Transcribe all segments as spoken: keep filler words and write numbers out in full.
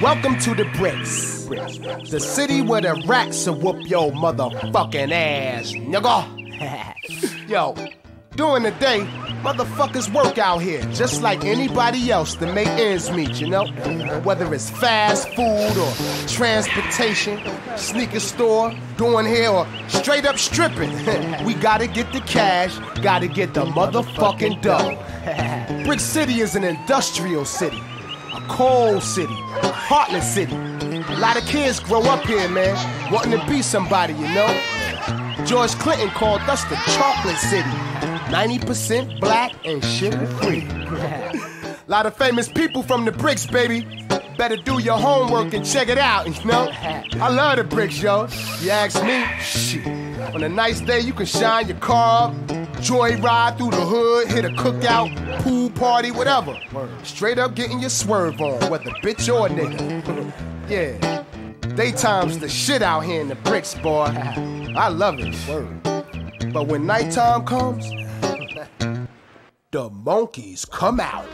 Welcome to the Bricks, the city where the rats will whoop your motherfucking ass, nigga. Yo, during the day, motherfuckers work out here just like anybody else to make ends meet, you know? Whether it's fast food or transportation, sneaker store, doing hair, or straight up stripping. We gotta get the cash, gotta get the motherfucking dough. Brick City is an industrial city, a coal city, heartless city. A lot of kids grow up here, man, wanting to be somebody, you know? George Clinton called us the chocolate city. ninety percent black and sugar-free. A lot of famous people from the Bricks, baby. Better do your homework and check it out, you know? I love the Bricks, yo. You ask me, shit. On a nice day, you can shine your car up, joyride through the hood, hit a cookout, pool party, whatever. Straight up getting your swerve on, whether bitch or nigga. Yeah. Daytime's the shit out here in the Bricks, boy. I love it. But when nighttime comes, the monkeys come out.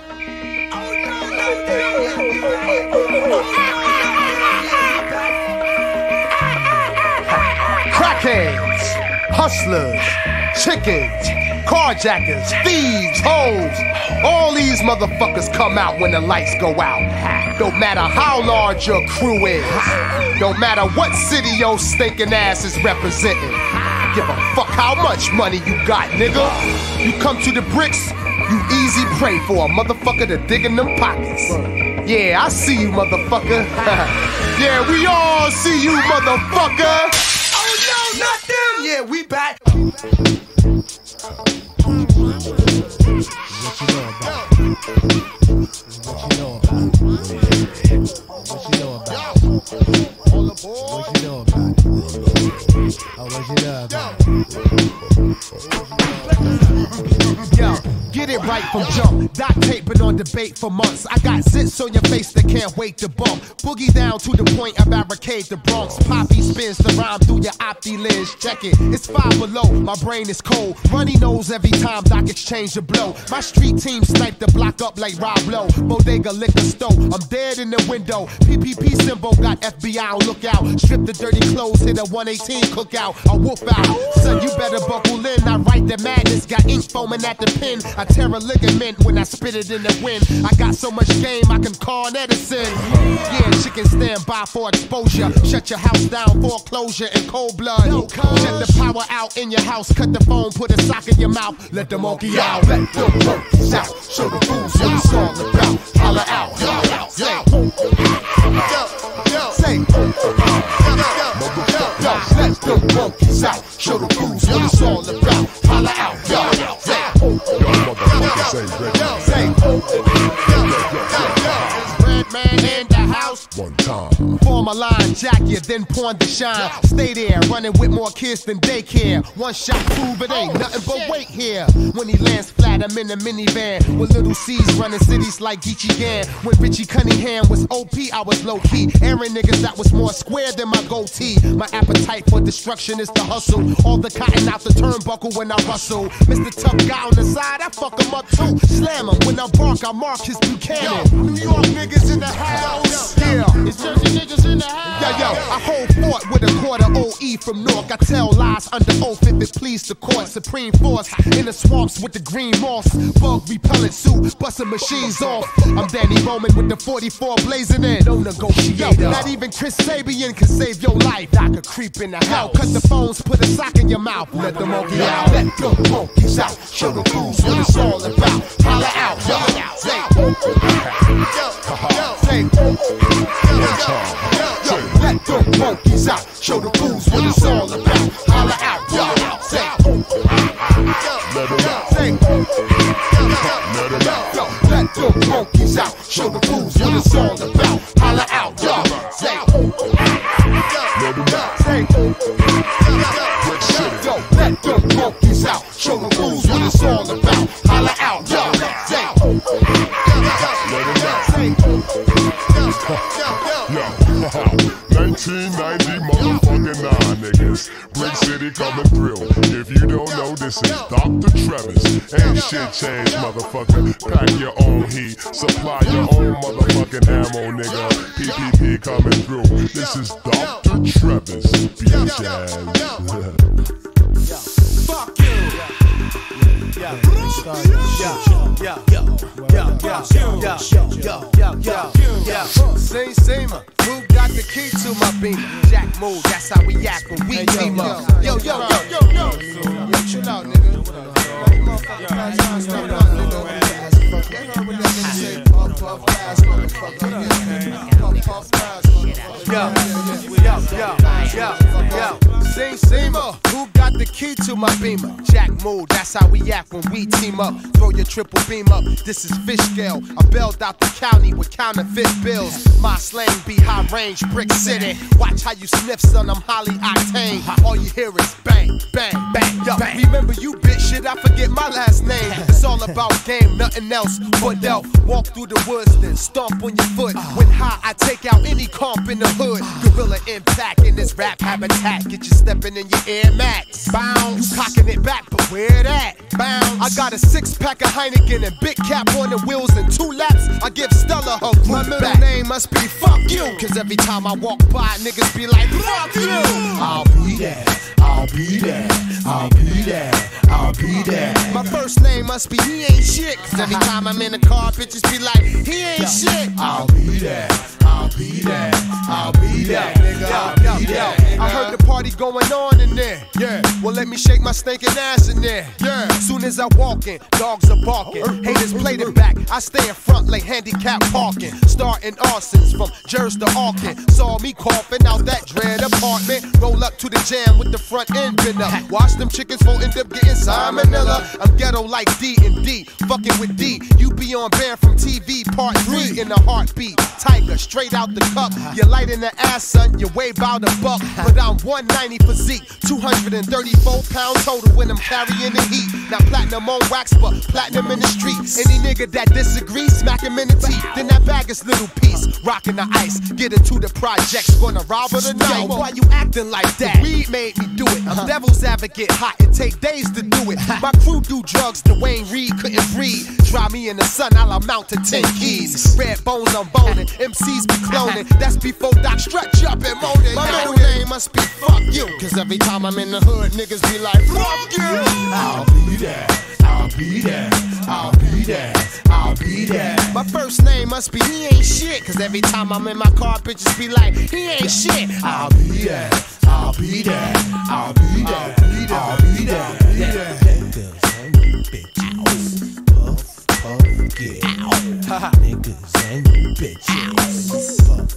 Crackheads, hustlers, chickens, carjackers, thieves, hoes. All these motherfuckers come out when the lights go out. Don't matter how large your crew is. Don't matter what city your stinking ass is representing. Give a fuck how much money you got, nigga. You come to the Bricks, you easy prey for a motherfucker to dig in them pockets. Yeah, I see you, motherfucker. Yeah, we all see you, motherfucker. Oh no, not them. Yeah, we back. What you know about it? What you know about it? What you know about it? What you know about it? Oh, what you know about it? Yo, get it right from jump. Dot taping on debate for months. I got zits on your face that can't wait to bump. Boogie down to the point I barricade the Bronx. Poppy spins the rhyme through your opti lens. Check it, it's five below. My brain is cold. Runny nose every time Doc exchange a blow. My street team snipe the block up like Rob Lowe. Bodega liquor store. I'm dead in the window. P P P symbol got F B I on lookout. Strip the dirty clothes, hit a one eighteen cookout. I whoop out. Son, you better buckle in. I write the madness. Got ink foaming at the pen. I tear a ligament when I spit it in the wind. I got so much game I can call Edison. Yeah, chicken stand by for exposure. Shut your house down, foreclosure and cold blood. Shut the power out in your house. Cut the phone, put a sock in your mouth. Let the monkey out. Let the monkeys out. Show the fools what it's all about. Holla out. Holla out. Say. Say. Let the monkeys out. Show the fools what it's all about. Holla out. Yo, say. Say. Red man in the house. One time. Form a line, jack you, then pawn the shine. Stay there, running with more kids than daycare. One shot prove it ain't nothing but weight here. When he lands flat, I'm in a minivan with little C's running cities like Geechee Gan. When Richie Cunningham was O P, I was low key. Airing niggas that was more square than my goatee. My appetite for destruction is the hustle. All the cotton out the turnbuckle when I rustle. Mister Tough Guy on the side, I fuck him up too. Slam him when I bark, I mark his Buchanan. New York niggas in the house. Yeah, it's Jersey niggas in the house. Yo, yo, I hold fort with a quarter O E from Newark. I tell lies under oath if it please the court. Supreme force in the swamps with the green moss. Bug repellent suit, busting machines off. I'm Danny Roman with the forty-four blazing in. No negotiator. Yo, not even Chris Sabian can save your life. I could creep in the house. Cut the phones, put a sock in your mouth. Let the monkey out. Let the monkeys out. Show the fools what it's all about. Holla out. Holla out. Say. Say. Yo, let the monkeys out. Show the fools what it's all about. Holla out. Yo, say. Let them out. Say. Let them out. Yo, let the monkeys out. Show the fools what it's all about. Holla out. Yo, say. Let them out. Say. Yo, let the monkeys out. Show the fools what it's all about. Holla out. Yo, say. Let them out. Say. nineteen ninety motherfucking nine niggas. Brick City coming through. If you don't know, this is Doctor Travis. Ain't shit changed, motherfucker. Pack your own heat, supply your own motherfucking ammo, nigga. P P P coming through. This is Doctor Travis, bitch ass. Fuck you. Yo, yo, yo, yo, yo, yo, yo, yo, yo, same, same, who got the key to my beamer? Jack move, that's how we act when we team up. Yo, yo, yo, yo, yo, yo, chill out, nigga. Yo, yo, yo, yo, yo, same, same, who got the key to my beamer? Jack move, that's how we act when we team up. Throw your triple beam up, this is fish scale. I bailed out the county with counterfeit bills. My slang be high range, brick city. Watch how you sniff, son, I'm highly octane. All you hear is bang, bang, bang. Yo, remember you bitch shit, I forget my last name. It's all about game, nothing else but Delph. Walk through the woods, then stomp on your foot. When high, I take out any comp in the hood. Gorilla impact in this rap habitat. Get you stepping in your Air Max. Bounce, you cocking it back, but where that? Bounce. I got a six pack of Heineken and big cap on the wheels and two laps. I give Stella her group. My middle back. Name must be fuck you. Cause every time I walk by, niggas be like, fuck you. I'll be there, I'll be there, I'll be there, I'll be there. My first name must be he ain't shit. Cause every time I'm in the car, bitches be like, he ain't yo, shit. I'll be there, I'll be there, I'll be there, nigga, I'll be there. I heard the party going on in there. Yeah, well let me shake my stinking ass in there. Yeah, soon as I walk in, dogs are barking. Haters play the back, I stay in front like handicap parking. Starting arsons from Jersey to Arkin. Saw me coughing out that dread apartment. Roll up to the jam with the front end been up. Watch them chickens for end up getting salmonella. I'm ghetto like D and D, fucking with D. You be on band from T V part three in a heartbeat. Tiger straight out the cup. You light in the ass, son, you weigh about a buck. But I'm one ninety physique, two hundred thirty-four pounds total when I'm carrying the heat. Now platinum on wax, but platinum in the streets. Any nigga that disagrees, smack him in the teeth. Then that bag is little piece, rocking the ice. Get into the projects, gonna rob her tonight. Yo, why you acting like that? Weed made me do it. I'm devil's advocate, hot. It take days to do it. My crew do drugs, Dwayne Reed couldn't breathe. Dry me in the sun, I'll amount to ten keys. Red bones, I'm boning. M Cs be cloning. That's before Doc stretch up and moaning. My middle name must be fuck you. Cause every time I'm in the hood, niggas be like, fuck you. I'll be there, I'll be there, I'll be there, I'll be there. My first name must be he ain't shit. Cause every time I'm in my car, bitches be like, he ain't shit. I'll be there, I'll be there, I'll be there, I'll be there, I'll be there. Niggas and you bitches, puff, puff, get out. Niggas and you bitches, puff.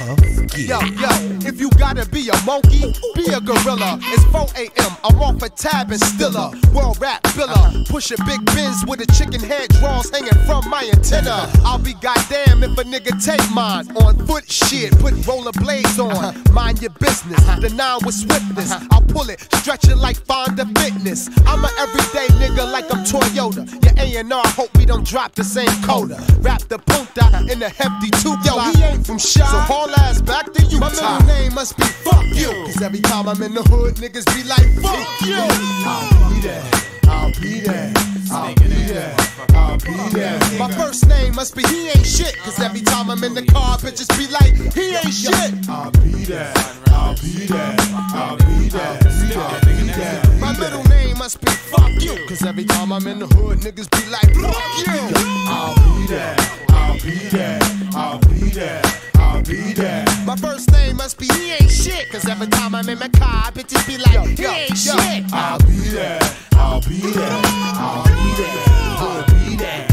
Yo, yo, if you gotta be a monkey, be a gorilla. It's four A M, I'm off a tab and stiller. World rap biller, pushing big bins with a chicken head draws hanging from my antenna. I'll be goddamn if a nigga take mine. On foot shit, put roller blades on. Mind your business, the nine with swiftness. I'll pull it, stretch it like Fonda Fitness. I'm a everyday nigga like I'm Toyota. Your A and R hope we don't drop the same coda. Rap the punta in the hefty two. Yo, he ain't from Shy, so haul ass back to you. My middle name must be fuck you. Cause every time I'm in the hood, niggas be like, fuck you. I'll be there, I'll be there, I'll be there, I'll be there. My first name must be he ain't shit. Cause every time I'm in the car, bitches be like, he ain't shit. I'll be there, I'll be there, I'll be there, I'll be there. My middle name must be fuck you. Cause every time I'm in the hood, niggas be like, fuck you. I'll be there, I'll be there, I'll be there, I'll be there. My first name must be he ain't shit. Cause every time I'm in my car, bitches be like, he ain't shit. I'll be there, I'll be there, I'll be there, I'll be there.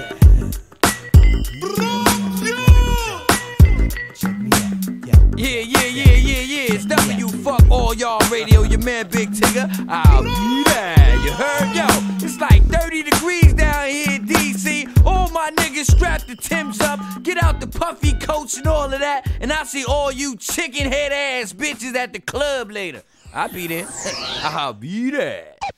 Yeah, yeah, yeah, yeah, yeah. It's W Fuck All Y'all Radio, your man Big Tigger. I'll be there. You heard? Yo, it's like thirty degrees down here in D C. All my niggas strap the Timbs up, get out the puffy coats and all of that, and I'll see all you chicken head ass bitches at the club later. I'll be there. I'll be there.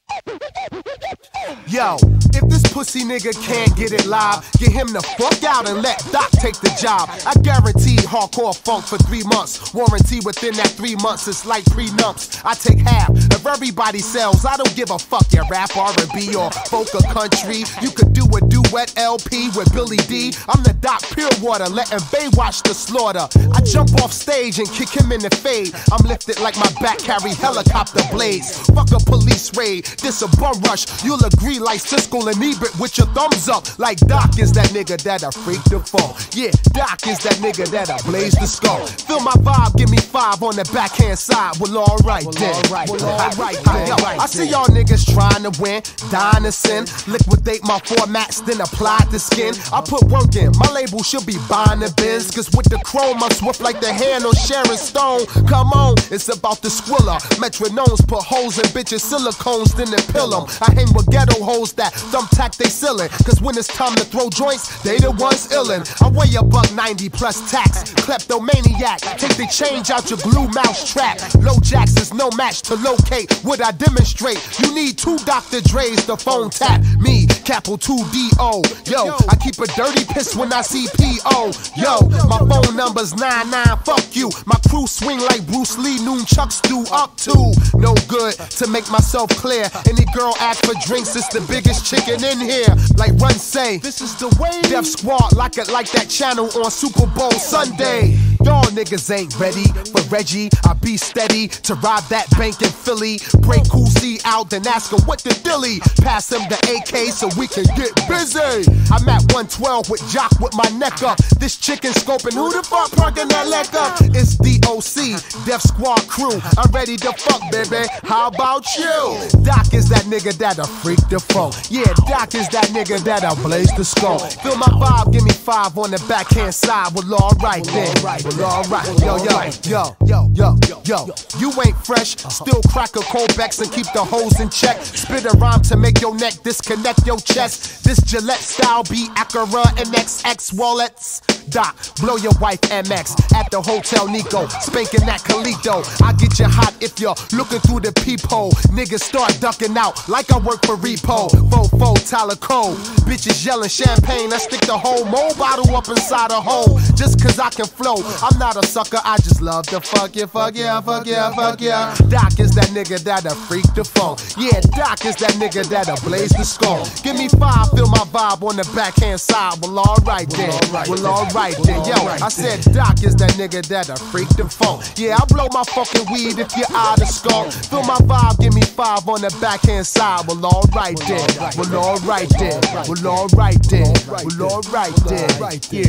Yo, if this pussy nigga can't get it live, get him the fuck out and let Doc take the job. I guarantee hardcore funk for three months. Warranty within that three months, it's like prenups. I take half of everybody sells. I don't give a fuck your rap, R and B, or folk or country. You could do a duet L P with Billy D. I'm the Doc Pure Water, letting Bay watch the slaughter. I jump off stage and kick him in the fade. I'm lifted like my back carry helicopter blades. Fuck a police raid, this a bum rush. You'll agree like Siskel and Ebert with your thumbs up. Like Doc is that nigga that I freak the fall. Yeah, Doc is that nigga that I blaze the skull. Feel my vibe, give me five on the backhand side. Well, alright well, then. Alright well, alright then. Yo, I see y'all niggas trying to win, dying to sin. Liquidate my formats, then apply the skin. I put work in, my label should be buying the bins. Cause with the chrome, I'm swift like the hand on Sharon Stone. Come on, it's about the squiller. Metronomes put holes in bitches, silicones, then they pill them. I hang with ghetto hoes that thumbtack they ceiling. Cause when it's time to throw joints, they the ones illin'. I weigh a buck ninety plus tax. Kleptomaniac, take the change out your glue mouse trap. Low jacks is no match to locate what I demonstrate. You need two Doctor Dre's to phone tap me, capital two D O. Yo, I keep a dirty piss when I see P O. Yo, my phone number's nine nine, fuck you. My crew swing like Bruce Lee, nunchucks do up to. No good to make myself clear. Any girl ask for drinks, it's the biggest chicken in here. Like Run say, this is the way. Def Squad like it like that channel on Super Bowl Sunday. Y'all niggas ain't ready for Reggie. I be steady to rob that bank in Philly. Break Cool C out, then ask him what the dilly. Pass him the A K so we can get busy. I'm at one twelve with Jock with my neck up. This chicken scoping, who the fuck parking that leg up? It's D O C, Def Squad crew. I'm ready to fuck, baby. How about you? Doc is that nigga that'll freak the phone. Yeah, Doc is that nigga that'll blaze the skull. Feel my vibe, give me five on the backhand side. Well, alright then. Well, alright. Yo, yo, yo, yo, yo, yo. You ain't fresh. Still crack a Colbex and keep the hoes in check. Spit a rhyme to make your neck disconnect your chest. This Gillette style be Acura and X X wallets. Doc, blow your wife M X at the Hotel Nico, spanking that Calito. I get you hot if you're looking through the peephole. Niggas start ducking out like I work for Repo. Fofo, Tyler Cole, bitches yelling champagne. I stick the whole mo bottle up inside a hole just cause I can flow. I'm not a sucker, I just love to fuck you, fuck yeah, fuck yeah, fuck yeah. Doc is that nigga that'll freak the phone. Yeah, Doc is that nigga that'll blaze the skull. Give me five, feel my vibe on the backhand side. Well, alright then. Well, alright. Right then, yo, I said Doc is that nigga that'll freak the phone. Yeah, I blow my fucking weed if you're out of skull. Feel my vibe, give me five on the backhand side. Well, alright then, well, alright then, well, alright then, well, alright then, yeah.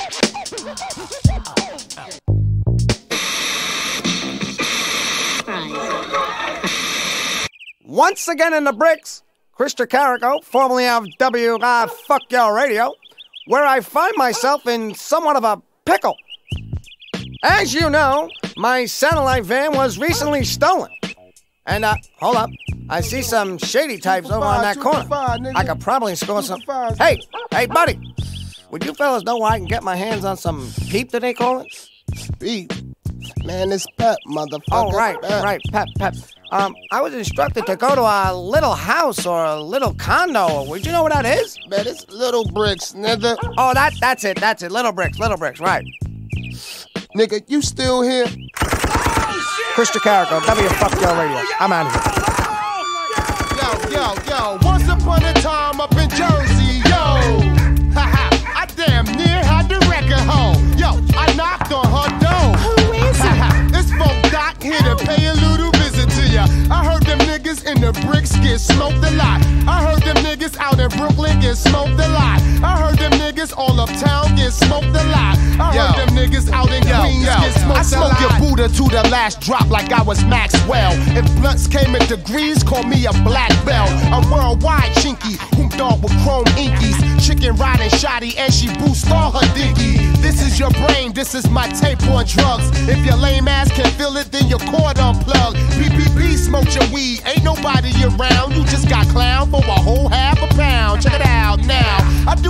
Once again in the bricks, Chris Carrico, formerly of W I Fuck Your Radio, where I find myself in somewhat of a pickle. As you know, my satellite van was recently stolen. And, uh, hold up. I see some shady types over on that corner. I could probably score some... Hey, hey, buddy. Would you fellas know where I can get my hands on some peep, do they call it? Peep? Man, it's Pep, motherfucker. Oh, right, Pep. right, Pep, Pep. Um, I was instructed to go to a little house or a little condo. Would you know what that is? Man, it's Little Bricks, nigga. Oh, that that's it, that's it. Little Bricks, Little Bricks, right. Nigga, you still here? Chris Carrico, W Fuck Your Radio. I'm out of here. Yo, yo, yo, once upon a time up in Jersey, yo. Haha, I damn near had the record home. Yo, I knocked on her door. Who is it? It's Folk Doc here to pay a little visit to ya. I heard them niggas in the bricks get smoked a lot. I heard them niggas out in Brooklyn get smoked a lot. I heard them niggas all uptown get smoked a lot. I Yo. heard them niggas out in Yo, Queens yo. get smoked a lot. I smoke your Buddha to the last drop like I was Maxwell. If blunts came in degrees, call me a black belt. A worldwide chinky, hooped off with chrome inkies. Chicken riding shoddy and she boosts all her dinky. This is your brain, this is my tape on drugs. If your lame ass can feel it, then your cord unplugged. B B B smoke your weed, ain't nobody around. You just got clown for a whole half a pound. Check it out now. I do a lot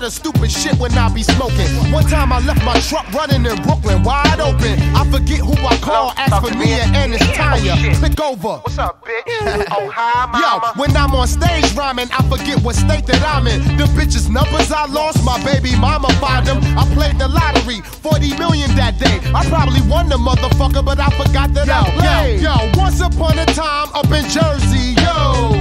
lot of stupid shit when I be smoking. One time I left my truck running in Brooklyn, wide open. I forget who I call, ask for me and it's Tanya. Click over. What's up, bitch? Oh, hi, mama. Yo, when I'm on stage rhyming, I forget what state that I'm in. The bitches' numbers I lost, my baby mama find them. I played the lottery, forty million that day. I probably won the motherfucker, but I forgot that yo, I played. Yo, yo, once upon a time up in Jersey, yo.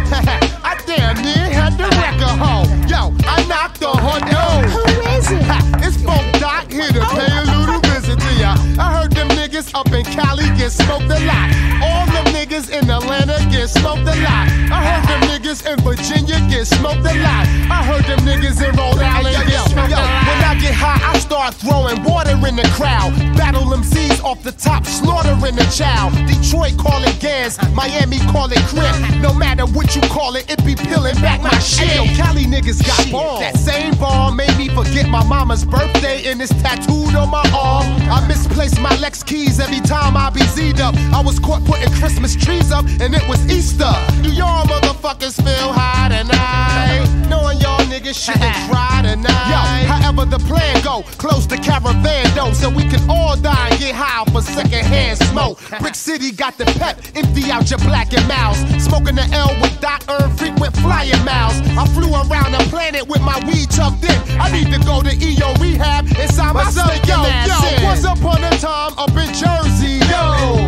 I damn near had the record home. Yo, I knocked on her door. Who is it? It's Funk Doc here to pay a little visit to ya. I heard them niggas up in Cali get smoked a lot. All them niggas in Atlanta get smoked a lot. I heard them niggas in Virginia get smoked a lot. I heard them niggas in Rhode Island get smoked a lot. When I get high, I start throwing water in the crowd. Battle M Cs off the top, slaughtering the child. Detroit call it gas, Miami call it crib. No matter what you call it, it be peeling back my shit. Hey, yo, Cali niggas got balls. That same ball made me forget my mama's birthday and it's tattooed on my arm. I misplaced my Lex keys every time I be Z'd up. I was caught putting Christmas trees up and it was Easter. Do y'all motherfuckers feel high tonight? Knowing y'all niggas shouldn't try tonight. Yo, however the plan go, close the caravan though, so we can all die and get high for secondhand smoke. Brick City got the pep, empty out your black and mouse. Smoking the L with Doc Earn frequent flyer miles. I flew around the planet with my weed tucked in. I need to go to E O rehab inside my stinking ass. Yo, once upon a time up in Jersey, yo.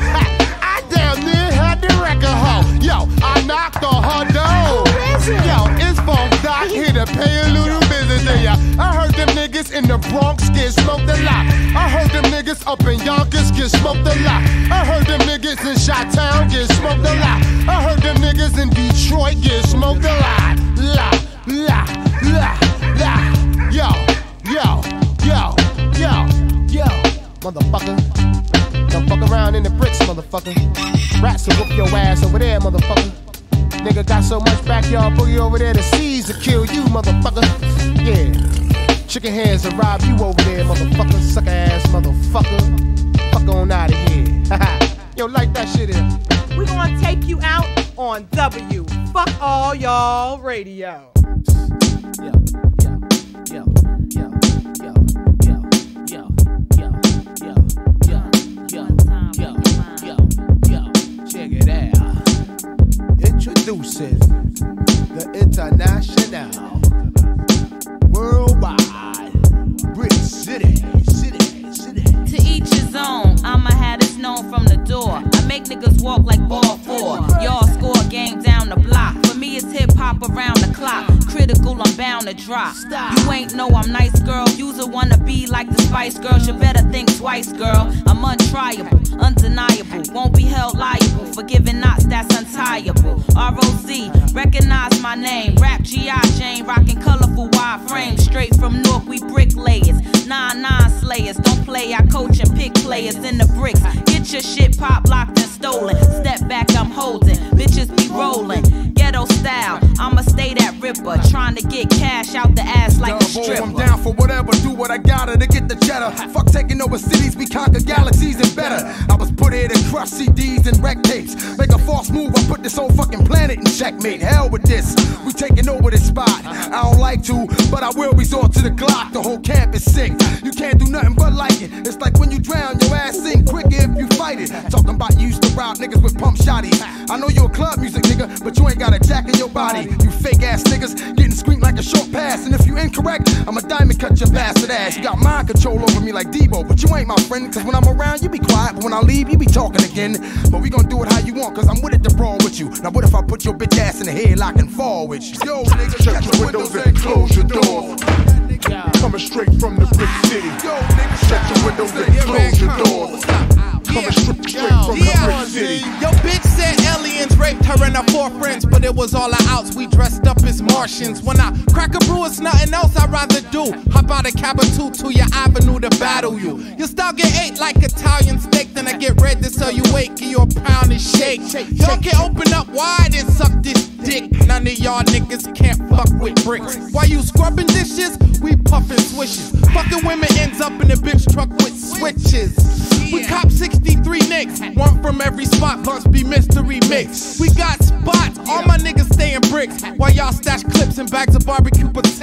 I damn near had the record hoe. Yo, I knocked on her door. Yo, it's Funk Doc here to pay a little visit to ya. I heard them niggas in the Bronx get smoked a lot. I heard them niggas up in Yonkers get smoked a lot. I heard them niggas in Chi-Town get smoked a lot. I heard them niggas in Detroit get smoked a lot. La, la, la, la. Yo, yo, yo, yo, yo. Motherfucker. Don't fuck around in the bricks, motherfucker. Rats will whoop your ass over there, motherfucker. Nigga got so much backyard boogie over there, the seas will kill you, motherfucker. Yeah. Chicken hands will rob you over there, motherfucker. Sucker ass motherfucker. Fuck on out of here. Yo, like that shit in. We gonna take you out on W. Fuck all y'all radio. Yo, yo, yo, yo, yo, yo, yo, yo, yo, yo, yo, yo, yo, yo. Check it out. Introducing the international, worldwide, Brick City, city, city. To each his own, I'ma have this known from the door. I make niggas walk like ball four. Y'all score a game down the block. For me, it's hip hop around the clock. Critical, I'm bound to drop. You ain't know I'm nice, girl. You's a wanna be like the Spice Girls. You better think twice, girl. I'm untriable, undeniable. Won't be held liable for giving knots that's untiable. R O Z, recognize my name. Rap G I Jane, rocking colorful wide frames. Straight from North, we bricklayers. Nine nine slayers, don't play. I coach and pick players in the bricks. Get your shit pop locked and stolen. Step back, I'm holding. Bitches be rolling. Ghetto style, I'ma stay that ripper. Trying to get cash out the ass like a stripper. I'm down for whatever, do what I gotta to get the cheddar. Fuck taking over cities, we conquer galaxies and better. I was put here to crush C Ds and rec tapes. Make a false move, I put this whole fucking planet in checkmate. Hell with this, we taking over this spot. I don't like to, but I will resort to the Glock. The whole camp is sick. You can't do nothing but like it. It's like when you drown, your ass sink quicker if you fight it. Talking about you used to rob niggas with pump shotties. I know you a club music nigga, but you ain't got a jack in your body. You fake ass niggas getting screamed like a short pass. And if you incorrect, I'm a diamond cut your bastard ass. You got mind control over me like Debo, but you ain't my friend. Cause when I'm around, you be quiet, but when I leave, you be talking again. But we gon' do it how you want, cause I'm with it to brawl with you. Now what if I put your bitch ass in the headlock and fall with you? Yo, nigga, Check your windows and close your doors. Coming straight from the Brick City. Yo, nigga, Check your windows and close your doors. Coming straight, straight from the Brick City. Yo, bitch said aliens raped her and her four friends, but it was all our outs. We dressed up as Martians. When I crack a brew, it's nothing else I'd rather do. Hop out a cab or two to your avenue to battle you. Your style get ate like Italian steak, then I get red to tell you wake and your pound and shake. Y'all can open up wide and suck this dick. None of y'all niggas can't fuck with bricks. While you scrubbing dishes, we puffin' swishes. Fucking women ends up in a bitch truck with switches. We cop sixty-three nicks, one from every spot, must be mystery mix. We got spots, all my niggas stay in bricks, while y'all stash clips and bags of barbecue potatoes.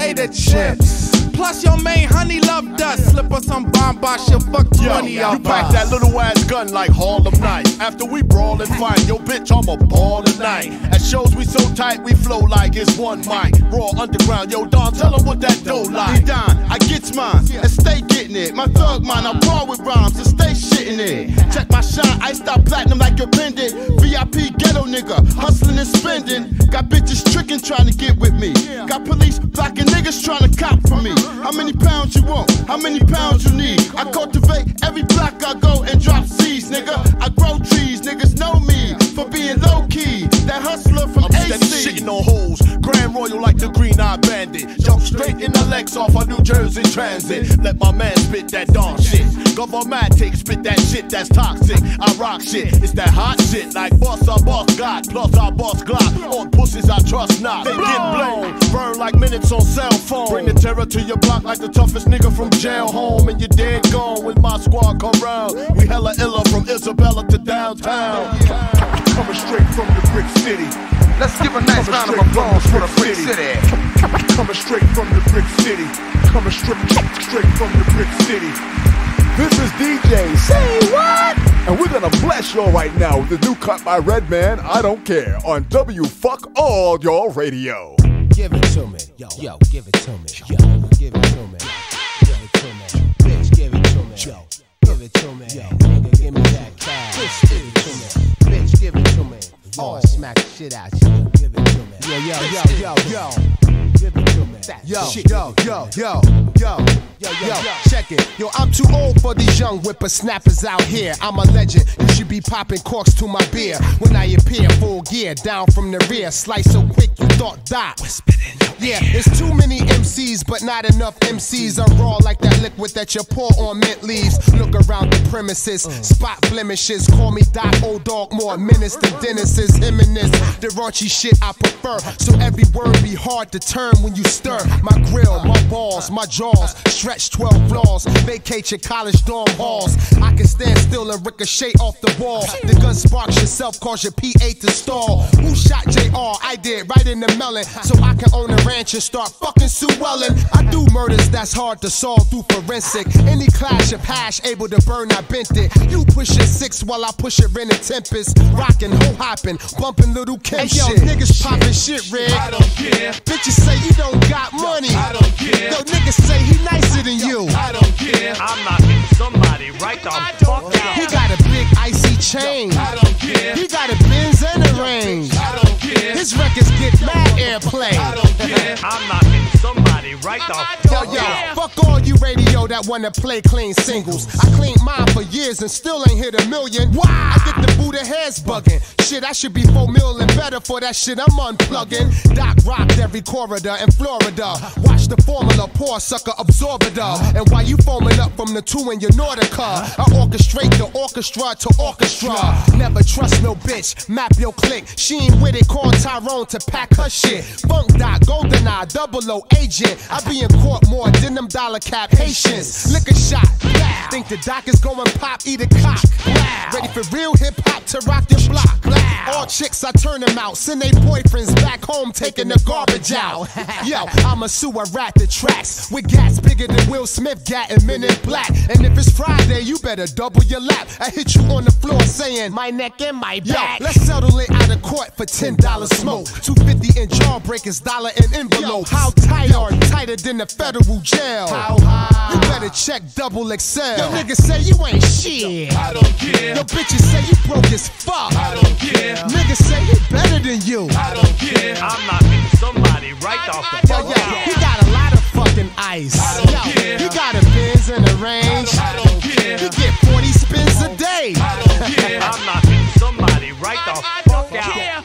potato chips. Plus your main honey loved us. Slip us some bonbon, she'll fuck twenty Yo, of you pack us. that little ass gun like Harlem Night. After we brawl and fight, yo bitch, I'm a ball tonight. At shows we so tight, we flow like it's one mic. Raw underground, yo Don, tell them what that dough like. Hey Don, I gets mine and stay getting it. My thug mine, I brawl with rhymes and stay shitting it. Check my shine, I stop platinum like a pendant. V I P ghetto nigga, hustling and spending. Got bitches tricking trying to get with me. Got police blocking niggas trying to cop for me. How many pounds you want? How many pounds you need? I cultivate every block I go and drop seeds, nigga. I grow trees, niggas know me for being low key. That hustler from I'm steady A C. shitting on hoes, Grand Royal like the Green Eye Bandit. Jump straight in the Lex off of New Jersey Transit. Let my man spit that Don shit. Governmatic spit that shit that's toxic. I rock shit, it's that hot shit like boss I boss God, plus I boss Glock. On pussies I trust not. They get blown, burn like minutes on cell phone. Bring the terror to your block like the toughest nigga from jail home. And you're dead gone when my squad come round. We hella illa from Isabella to downtown. Coming straight from the brick city. Let's give a nice round of applause for the Brick City. Coming straight from the brick city. Coming straight, straight from the brick city. This is D J Say What? And we're gonna bless y'all right now with the new cut by Redman, I Don't Care, on W Fuck All Y'all Radio. Give it to me, yo, yo, give it to me, yo, give it to me, give it to me, bitch, give it to me, yo, give it to me, yo, nigga, give me that cash, bitch, give it to me, bitch, give it to me, oh, smack the shit out you, give it to me, yo, yo, yo, yo, yo, give it to me, yo, yo, yo, yo, yo. Yo, yo, yo, check it. Yo, I'm too old for these young whippersnappers out here. I'm a legend. You should be popping corks to my beer. When I appear, full gear, down from the rear. Slice so quick you thought that. Yeah, there's too many M Cs, but not enough M Cs. I'm raw like that liquid that you pour on mint leaves. Look around the premises, spot blemishes. Call me Doc, old dog, more menace than Dennis is him in this. The raunchy shit I prefer. So every word be hard to turn when you stir. My grill, my balls, my jaws. Stretch twelve flaws, vacate your college dorm halls. I can stand still and ricochet off the wall. The gun sparks yourself, cause your P eight to stall. Who shot J R? I did, right in the melon. So I can own a ranch and start fucking Sue Ellen. I do murders that's hard to solve through forensic. Any clash of hash able to burn, I bent it. You push your six while I push it in a tempest. Rockin', ho hoppin', bumpin' little Kim Hey, yo, shit. Niggas poppin' shit, red. I don't care. Bitches say you don't got money. I don't care. Yo, niggas say he nicer than you. I don't care. I'm knocking somebody right the fuck out. He got a big icy chain. I don't care. He got a Benz and a range. I don't care. His records get mad airplay. I don't care. I'm knocking somebody right the Yo, fuck yo, out. fuck all you radio that wanna play clean singles. I cleaned mine for years and still ain't hit a million. Why? I get the Buddha heads bugging. Shit, I should be four million better for that shit I'm unplugging. Doc rocked every corridor in Florida. Watch the formula pour, sucker, absorb it up. And while you foaming up from the two in your Nautica, I orchestrate the orchestra to orchestra. Never trust no bitch, map your click. She ain't with it, call Tyrone to pack her shit. Funk Dot, Golden Eye, Double O agent. I be in court more than them dollar cap Haitians. Lick a shot, blah. Think the doc is going pop, eat a cock. Blah. Ready for real hip hop to rock your block. Blah. All chicks, I turn them out. Send they boyfriends back home taking the garbage out. Yo, I'm a sewer rat the tracks with gats bigger than Will Smith gat and Men in Black. And if it's Friday, you better double your lap. I hit you on the floor saying my neck and my back. Yo, let's settle it out of court for ten dollars smoke. two fifty in jawbreakers, dollar in envelope. How tight are tighter than the federal jail? How high? You better check double X L. Yo, niggas say you ain't shit. I don't care. Yo, bitches say you broke as fuck. I don't care. Niggas say he better than you. I don't care. I'm knocking somebody right off the Yo, fuck yo, out. he got a lot of fucking ice. I don't Yo, care. he got a Benz and a range. I don't care. He get forty spins a day. I don't care. I'm knocking somebody right the fuck out.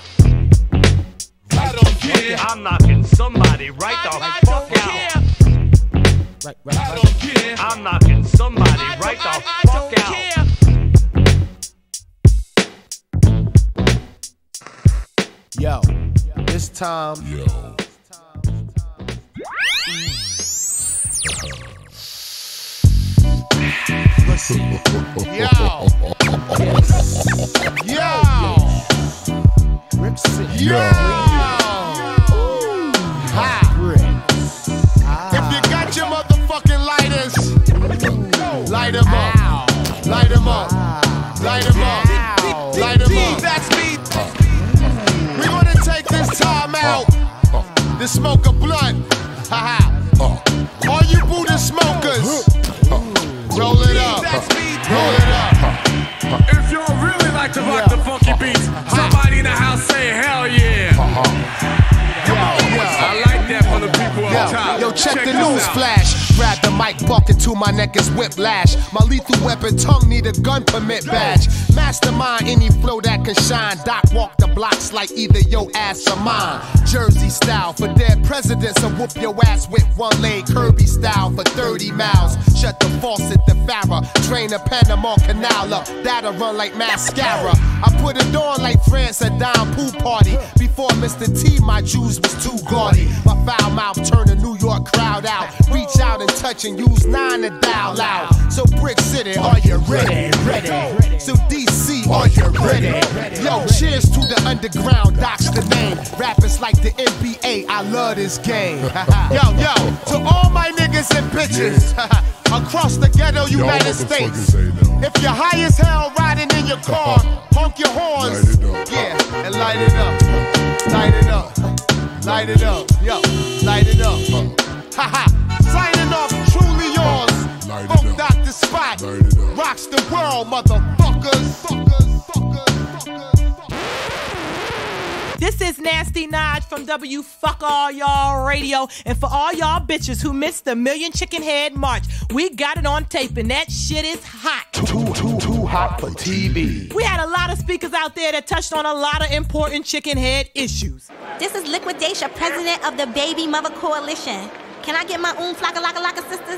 I don't care. I'm knocking somebody right the fuck out. Right, right, I don't care. I'm knocking somebody right the fuck out. Yo, this time. Yo. Yo. Yo. Yo. Yo. Ha. Light 'em up. Light 'em up. That's me. We're gonna take this time out to smoke a blunt. Haha. All you Buddha smokers, roll it up. Roll it up. If y'all really like to rock the funky beats, somebody in the house say hell yeah. Come on. I like that for the people up top. Yo, check, check the news flash. Grab the mic, bucket to my neck is whiplash. My lethal weapon tongue need a gun permit badge. Mastermind any flow that can shine. Doc walk the blocks like either your ass or mine. Jersey style for dead presidents, and whoop your ass with one leg. Kirby style for thirty miles. Shut the faucet, the Farrah. Drain the Panama Canal up. That'll run like mascara. I put it on like France at Dime Pool Party. Before Mister T, my Jews was too gaudy. My foul mouth turned the New York crowd out. Reach out and touch and use nine to dial loud. So Brick City, are you ready? Ready. So D C, are you ready? Yo, cheers to the underground, Doc's the name. Rappers like the N B A, I love this game. Yo, yo, to all my niggas and bitches across the ghetto United States. If you're high as hell riding in your car, honk your horns. Yeah, and light it up. Light it up. Light it up. Yo, light it up. Haha. Signing off, truly yours. Funk Doctor Spot. Rocks the world, motherfuckers. This is Nasty Naj from W Fuck All Y'all Radio. And for all y'all bitches who missed the Million Chicken Head March, we got it on tape and that shit is hot. Too, too, too hot for T V. We had a lot of speakers out there that touched on a lot of important chicken head issues. This is Liquidation, president of the Baby Mother Coalition. Can I get my own flocka laka laka sisters?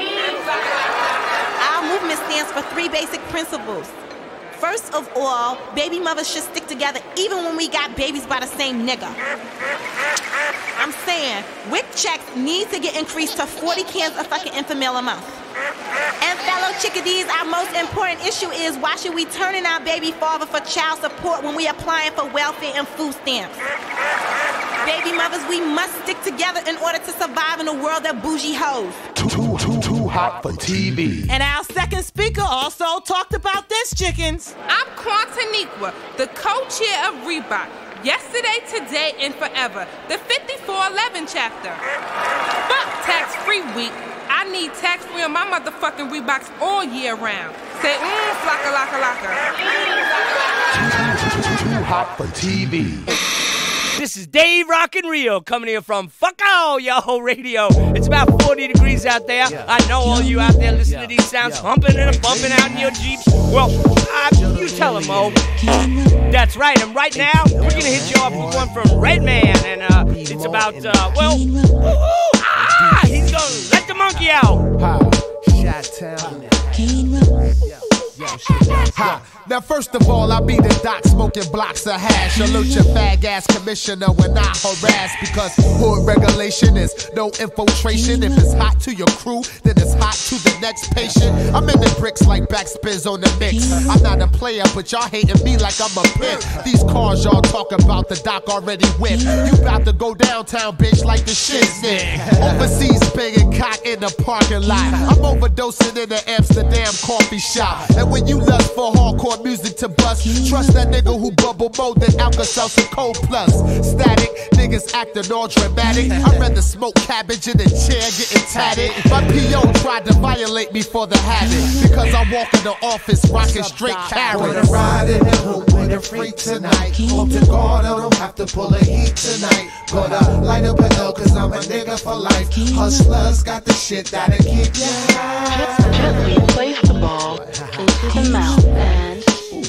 Our movement stands for three basic principles. First of all, baby mothers should stick together even when we got babies by the same nigga. I'm saying, W I C checks need to get increased to forty cans of fucking Enfamil a month. And fellow chickadees, our most important issue is why should we turn in our baby father for child support when we applying for welfare and food stamps? Baby mothers, we must stick together in order to survive in a world of bougie hoes. Too, too, too, too hot for T V. And our second speaker also talked about this, chickens. I'm Quantaniqua, the co-chair of Reebok. Yesterday, today, and forever. The fifty-four eleven chapter. Fuck tax-free week. I need tax-free on my motherfucking Reeboks all year round. Say, mmm, flocka laka laka. Too, too, too, too hot for T V. This is Dave Rockin' Rio coming here from Fuck All Y'all Radio. It's about forty degrees out there. Yeah. I know all you out there listening yeah. to these sounds yeah. humping and bumping out in your Jeeps. Well, uh, you tell them, Mo. That's right, and right now, we're going to hit you off with one from Redman. And uh, it's about, uh, well, woo-hoo, ah, he's going to let the monkey out. Chi-town. Ha. Now first of all, I be the doc smoking blocks of hash. Salute your fag ass commissioner when I harass, because hood regulation is no infiltration. If it's hot to your crew, then it's hot to the next patient. I'm in the bricks like backspins on the mix. I'm not a player, but y'all hating me like I'm a pimp. These cars y'all talk about, the doc already whipped. You about to go downtown, bitch, like the shit's in. Overseas banging cock in the parking lot. I'm overdosing in the Amsterdam coffee shop. And when you lust for hardcore music to bust, trust that nigga who bubble more than Alka-Seltzer Cold Plus. Static, niggas acting all dramatic. I'd rather smoke cabbage in a chair getting tatted. My P O tried to violate me for the habit, because I walk in the office rocking straight carrots. Wanna ride in the hoop with a freak tonight. Hope to God I don't have to pull a heat tonight. Gonna light up an L cause I'm a nigga for life. Hustlers got the shit that'll keep you high. Gently place the ball into the mouth and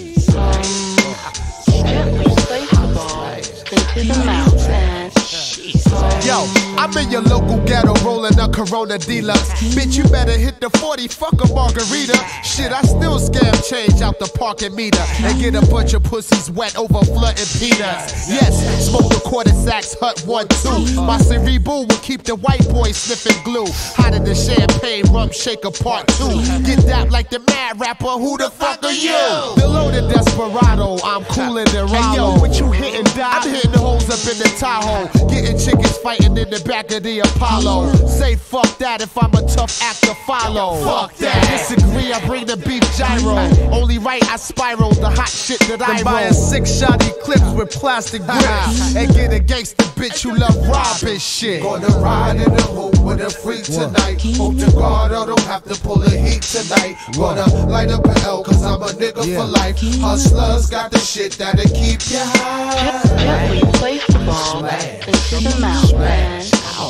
um, gently place the ball into the mouth and yo, I'm in your local ghetto rolling a Corona Deluxe. Bitch, you better hit the forty, fuck a margarita. Shit, I still scam change out the parking meter and get a bunch of pussies wet over flooding peanuts. Yes, smoke the quarter sacks, hut one, two. My cerebral will keep the white boy sniffing glue. Hotter than champagne, rum shaker part two. Get that like the mad rapper, who the fuck are you? Below the desperado, I'm cooler than Rollo. Hey yo, what you hitting, Doc? I'm hitting the holes up in the Tahoe. Getting chickens fighting in the back of the Apollo. Say fuck that if I'm a tough act to follow. Fuck that. Disagree, I bring the beef gyro. Only right, I spiral the hot shit that I roll. Buying six shotty clips with plastic grips. And get a gangster bitch who love robbing shit. Gonna ride in the hoop with a freak tonight. Hope to God I don't have to pull a heat tonight. Gonna light up an L cause I'm a nigga yeah. for life. Hustlers got the shit that'll keep you high. Gently place the ball into the mouth and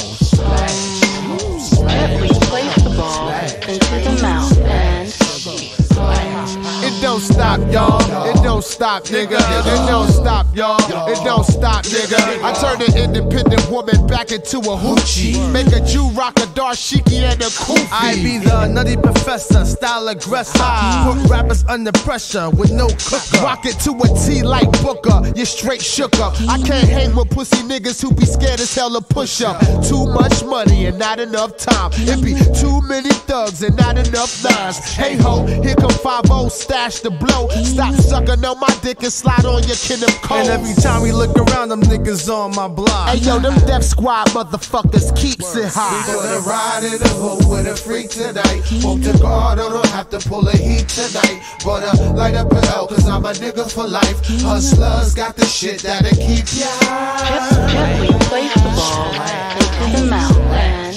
gently place the ball into the mouth and it don't stop, y'all. It don't stop, nigga. It don't stop, y'all. It don't stop, nigga. I turned an independent woman back into a hoochie. Make a Jew rock a dashiki and a kufi. I be the nutty professor, style aggressor. Put rappers under pressure with no cooker. Rock it to a T like Booker. You straight shook up. I can't hang with pussy niggas who be scared as hell to push up. Too much money and not enough time. It be too many thugs and not enough nines. Hey ho, here come five oh, stash the blow. Stop sucking on my dick and slide on your kin of cold. And every time we look around, them niggas on my block. Hey yo, them Def Squad motherfuckers keeps it hot. We gonna ride in the hood with a freak tonight. Hope to God I don't have to pull a heat tonight. Gonna light up an L cause I'm a nigga for life. Hustlers got the shit that'll keep you high. Gently place the ball into the mouth and